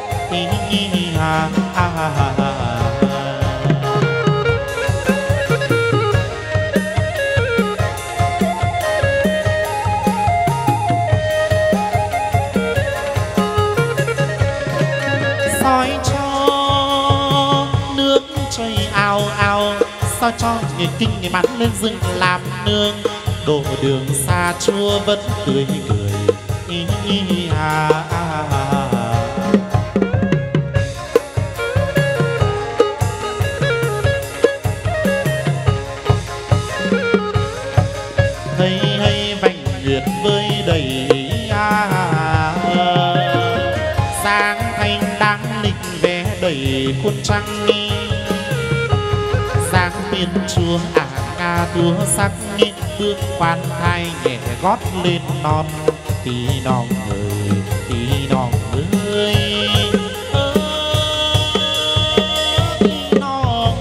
Soi cho nước chảy ao ao soi cho người kinh người bắn lên rừng làm nương đổ đường xa chua vẫn cười cười. Hay hay vành nguyệt với đầy sáng thanh đáng lịch vẽ đầy khuôn trăng sáng biên chúa ca túa sắc bước khoan thai nhẹ gót lên non tí non ơi tí non ơi tí non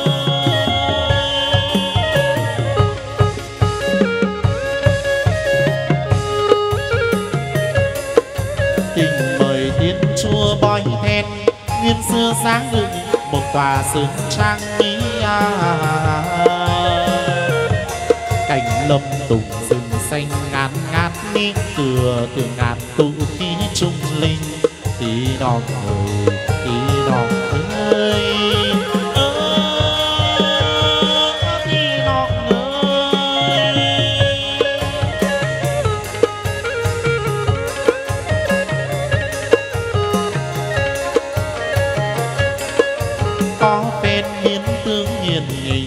tình mời thiên chúa bói then nguyên xưa sáng dựng một tòa sơn trang cảnh lâm tùng rừng xanh ngát ngát ní tựa từ ngàn tụ khí trung linh tí non ơi tí non ơi tí non ơi. Có bên biến tương hiền nhì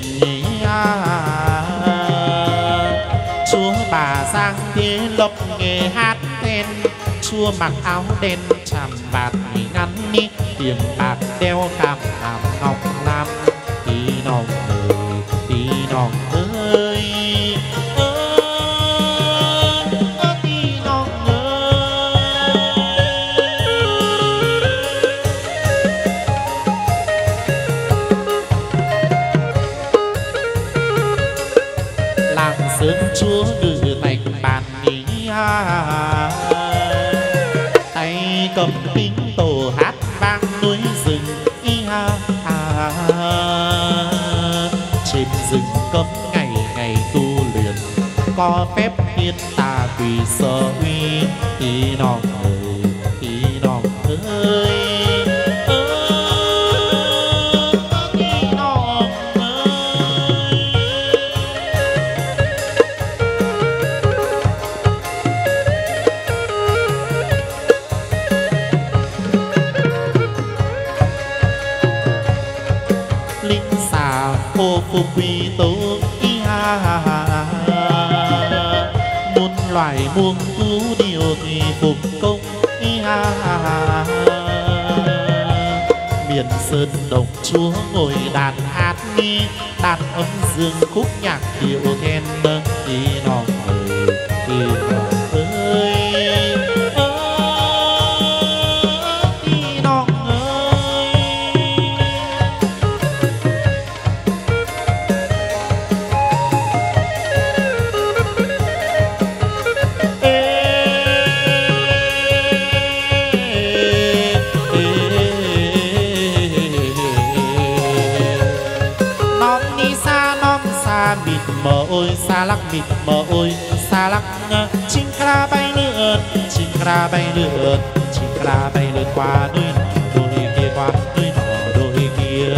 chúa bà giang thế lộc nghề hát then chúa mặc áo đen chàm bạc ngắn ní tiền bạc đeo cằm hàm ngọc lam tí non ơi tí non ơi tí non ơi. Làng sớm chúa ngự thành bàn ní tay cầm kính tổ hát vang núi rừng trên rừng cấm ngày ngày tu luyện có phép thiên tà quỷ sở uy tí non ơi tí non ơi. muôn thú điều thì phục công miền sơn đồng chúa ngồi đàn hát nghi đàn âm dương khúc nhạc điệu then đi nòng ơi đi nòng ơi đi nòng mịt mờ ôi xa lắc mịt mờ ôi xa lắc chim ca bay lượn chim ca bay lượn chim ca bay lượn qua đôi nọ đôi kia qua đôi nọ đôi kia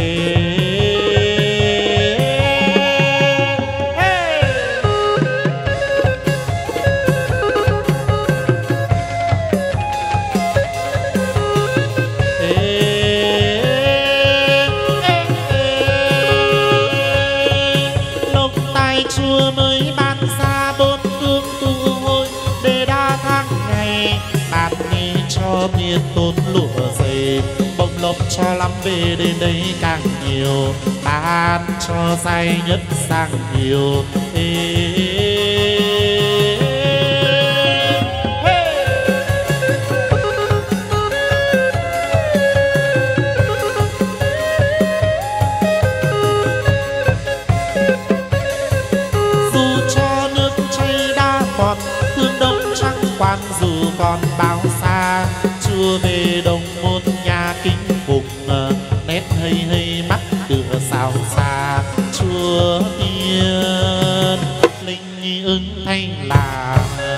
Chúa mới ban ra bốn tương tu hôi để đa tháng ngày ban đi cho miền tốt lụa dày bông lộc cho lắm về đến đây càng nhiều ban cho say nhất sang nhiều dù còn bao xa Chúa về đồng một nhà kính phục nét hơi hơi mắt tựa sao xa Chúa tiên linh ứng thay là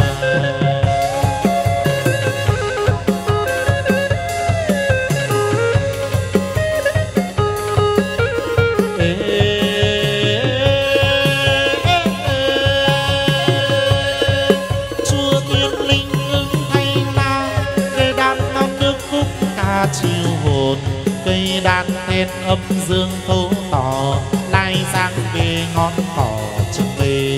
chiêu hồn cây đàn then âm dương thấu tỏ lai sang về ngón cỏ chân về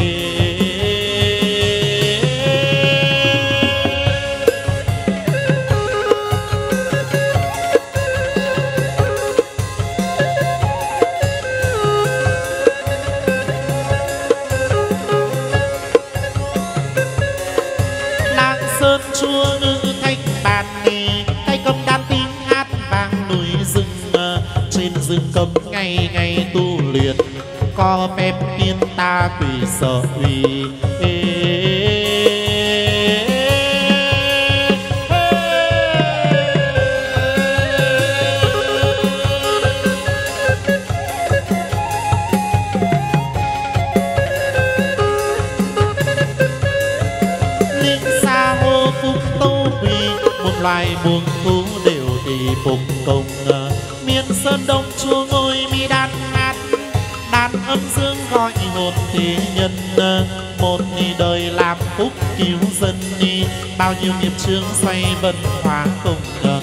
Lạng Sơn Chúa nữ thanh bàn nghề cầm đàn tiếng hát vang núi rừng trên rừng cầm ngày ngày tu luyện có phép tiên ta quỷ sợ uy linh xa hô phúc tô quỳ một loài buông thú đều thì phục công miền sơn đông chúa ngồi mi đàn hát đàn âm dương gọi hồn thế nhân một đời làm phúc cứu dân đi bao nhiêu nghiệp chướng xoay vần hóa công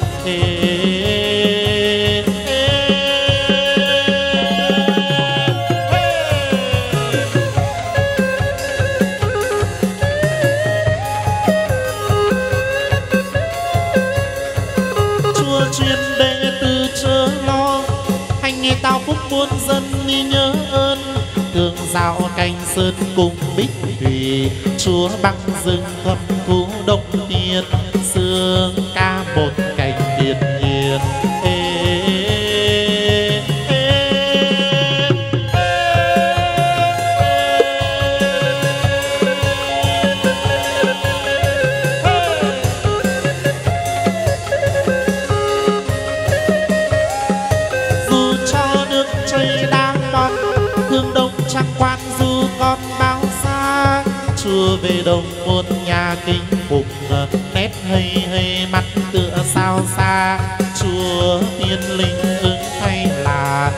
chuyên đệ tử chớ lo hành nghề tao phúc muôn dân đi nhớ ơn thương giao canh sơn cùng bích thủy chúa băng rừng thuần thú đông tiên sương ca một cảnh thiên nhiên trăng quan dù còn bao xa Chúa về đồng một nhà kính phục nét hay hay mắt tựa sao xa Chúa tiên linh ứng thay là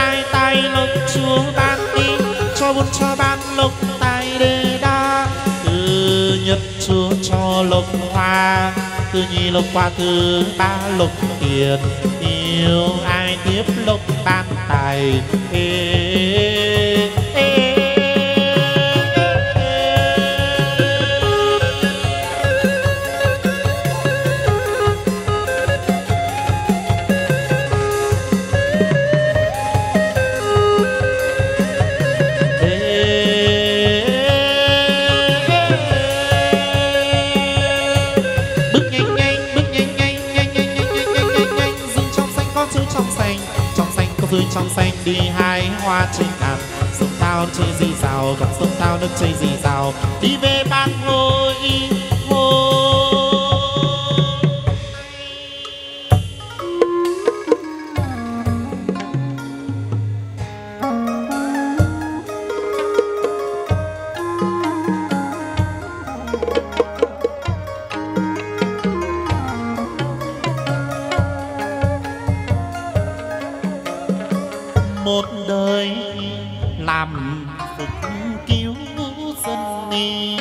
cho ban lộc tài đề đa từ thứ nhì lục qua thứ ba lục tiền, yêu ai tiếp lục ban tài. Dưới trong xanh đi hái hoa trên cạn, sông Thao chơi rì rào, dòng sông Thao nước chơi rì rào, đi về Bác Hồ. Một đời làm phục cứu dân đi,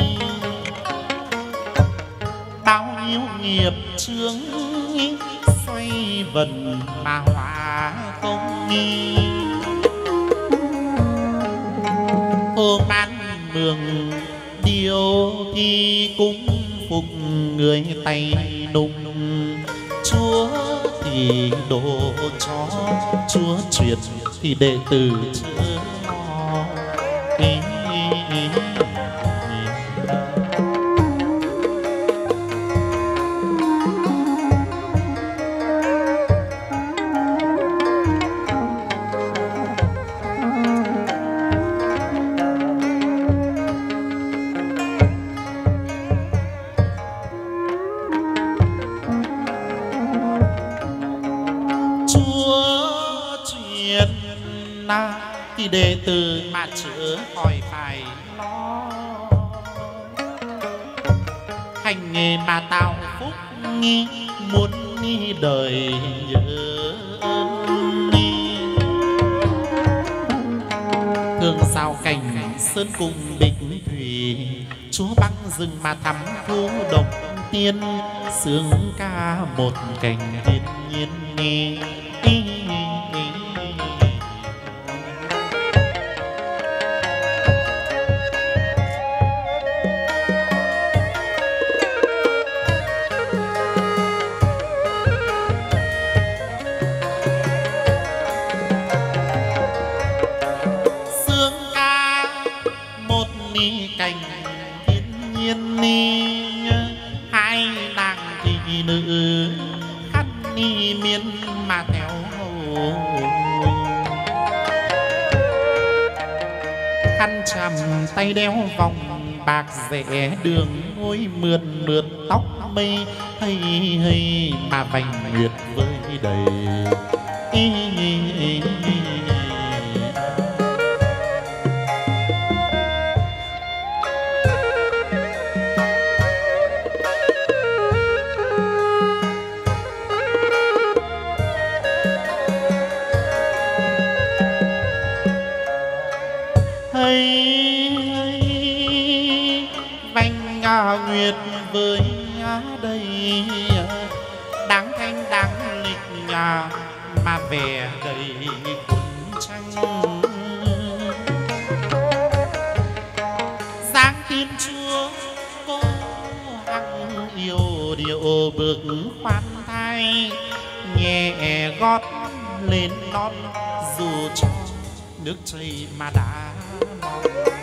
bao nhiêu nghiệp chướng xoay vần mà hóa công nghi. Ôm bán mường điều thì cũng phục người tay nung, Chúa thì độ cho, Chúa truyền thì đệ tử chớ lo. Thì đệ tử mà chớ khỏi phải lo, hành nghề mà tạo phúc nghi, muốn đi đời nhớ ơn đi. Thương sao cảnh sơn cùng bích thủy, Chúa băng rừng mà thắm thu độc tiên, sướng ca một cảnh thiên nhiên nghe. Cảnh thiên nhiên ni, hai nàng thị nữ khăn ni miên mà theo hầu, khăn chằm tay đeo vòng bạc rẽ đường ngôi mượt mượt tóc mây hay hay mà vành nguyệt với đầy. Nguyệt với đây đáng thanh đáng lịch mà vẻ đầy cuốn trăng, dáng tiên Chúa cô hằng yêu điệu bước khoan thai, nhẹ gót lên non dù cho nước chảy mà đã mong.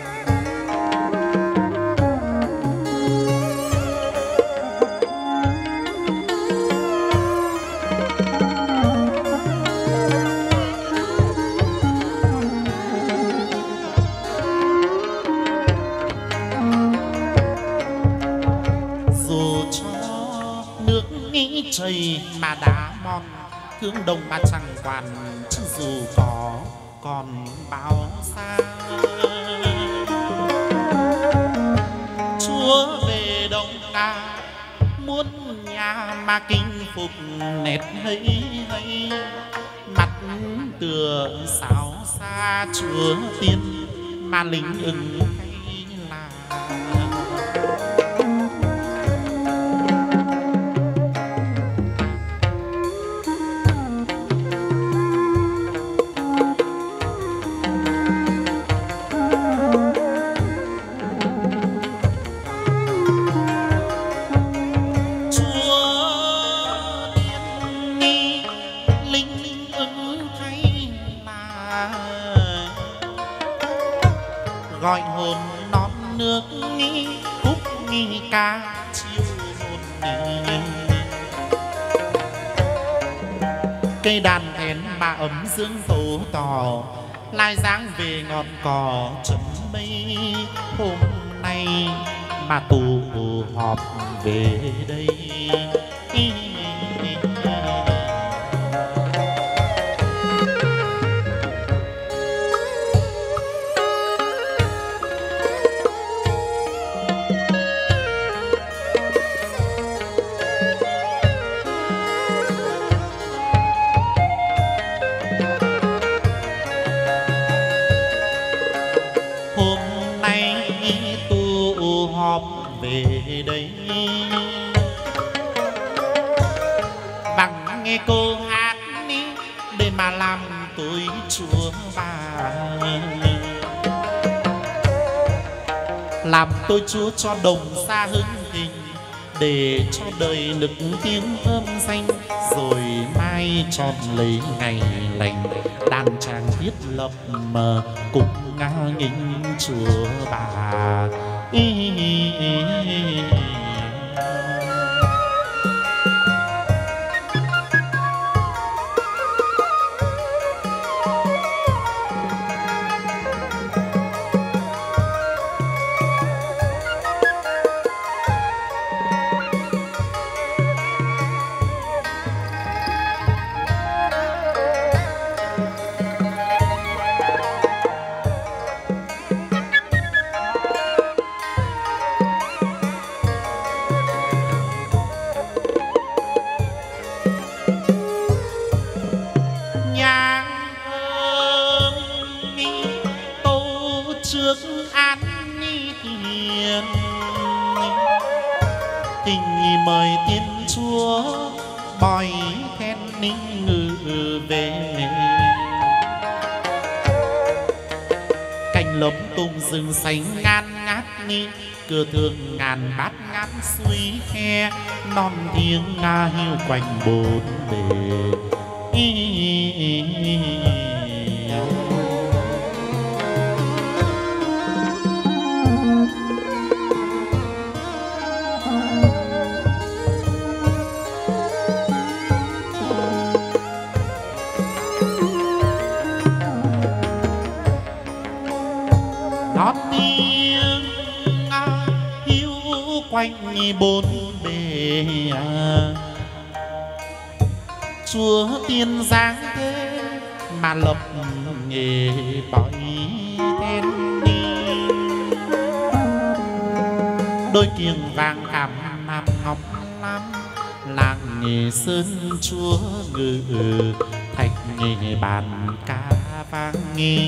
Chảy mà đá mòn, thương đồng mà chẳng quản, chứ dù có còn bao xa. Chúa về Đông Ca muốn nhà mà kinh phục nét hay hay, mặt tựa sao xa Chúa tiên mà lính ứng hay là cây đàn thén mà ấm dương tố tỏ lai dáng về ngọn cỏ trấn mây. Hôm nay mà tụ họp về đây, về đây bằng nghe cô hát đi để mà làm tôi chúa bà, làm tôi chúa cho đồng xa hưng hình, để cho đời nức tiếng thơm xanh, rồi mai tròn lấy ngày lành đàn trang thiết lập mà cùng nghinh chúa bà. Mời tiên chúa bòi then ninh ngự về, cành lấm tung rừng xanh ngàn ngát nghi, cửa thường ngàn bát ngát suối khe, non thiêng nga hiu quanh bốn bề. Quanh bốn bề chúa tiên giáng thế mà lập nghề bói then đi, đôi kiềng vàng cảm nam ngọc lắm, làng nghề sơn chúa ngự thạch nghề bàn ca vang nghề.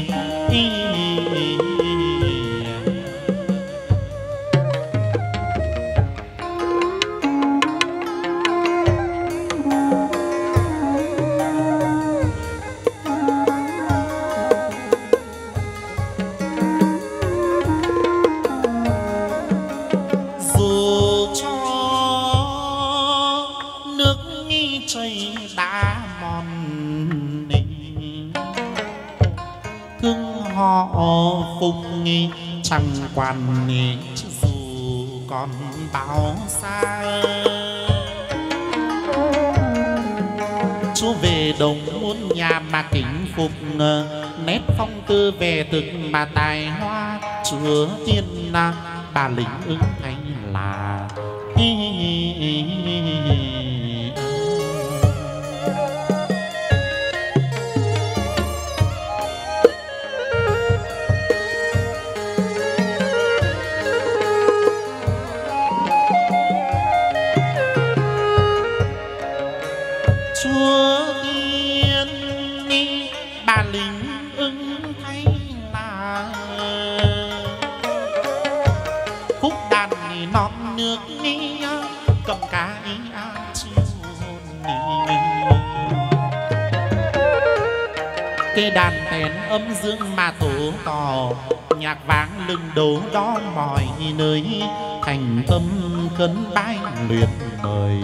Phùng nghi chẳng quan nghi dù còn bao xa, chúa về đồng muôn nhà mà kính phục, nét phong tư về thực mà tài hoa, chúa tiên bà lính ứng thành là cây đàn thén âm dương mà tổ tỏ, nhạc vang lưng đấu đó mọi nơi, thành tâm khấn bái luyện mời.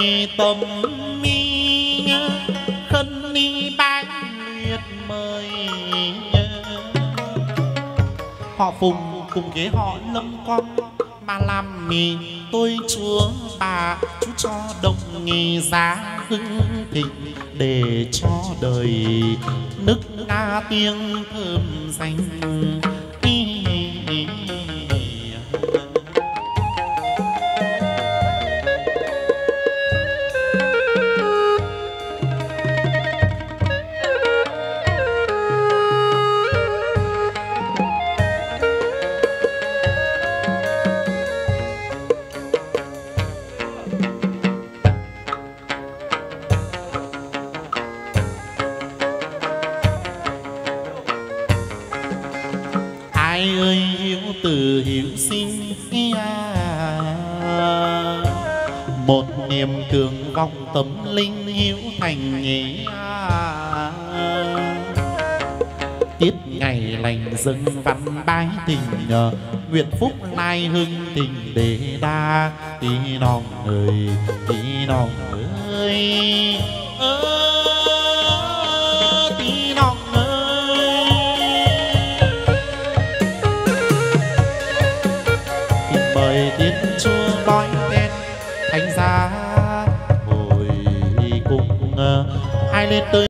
tâm mi khân ni bái nguyệt mời. Họ Phùng cùng ghế họ Lâm con mà làm mì tôi chúa bà chú cho đồng nghề giá hưng thịnh để cho đời nức nga tiếng thơm danh. Ai ơi hiếu từ hiếu sinh một niềm thương vong tâm linh hiếu thành nghĩa. Tiết ngày lành dâng văn bái tình nguyện phúc lai hưng tình đề đa. Tí nòng ơi tí nòng ơi tí nòng ơi. Thì mời tiên chúa đói tên thành ra hồi cùng ai lên tới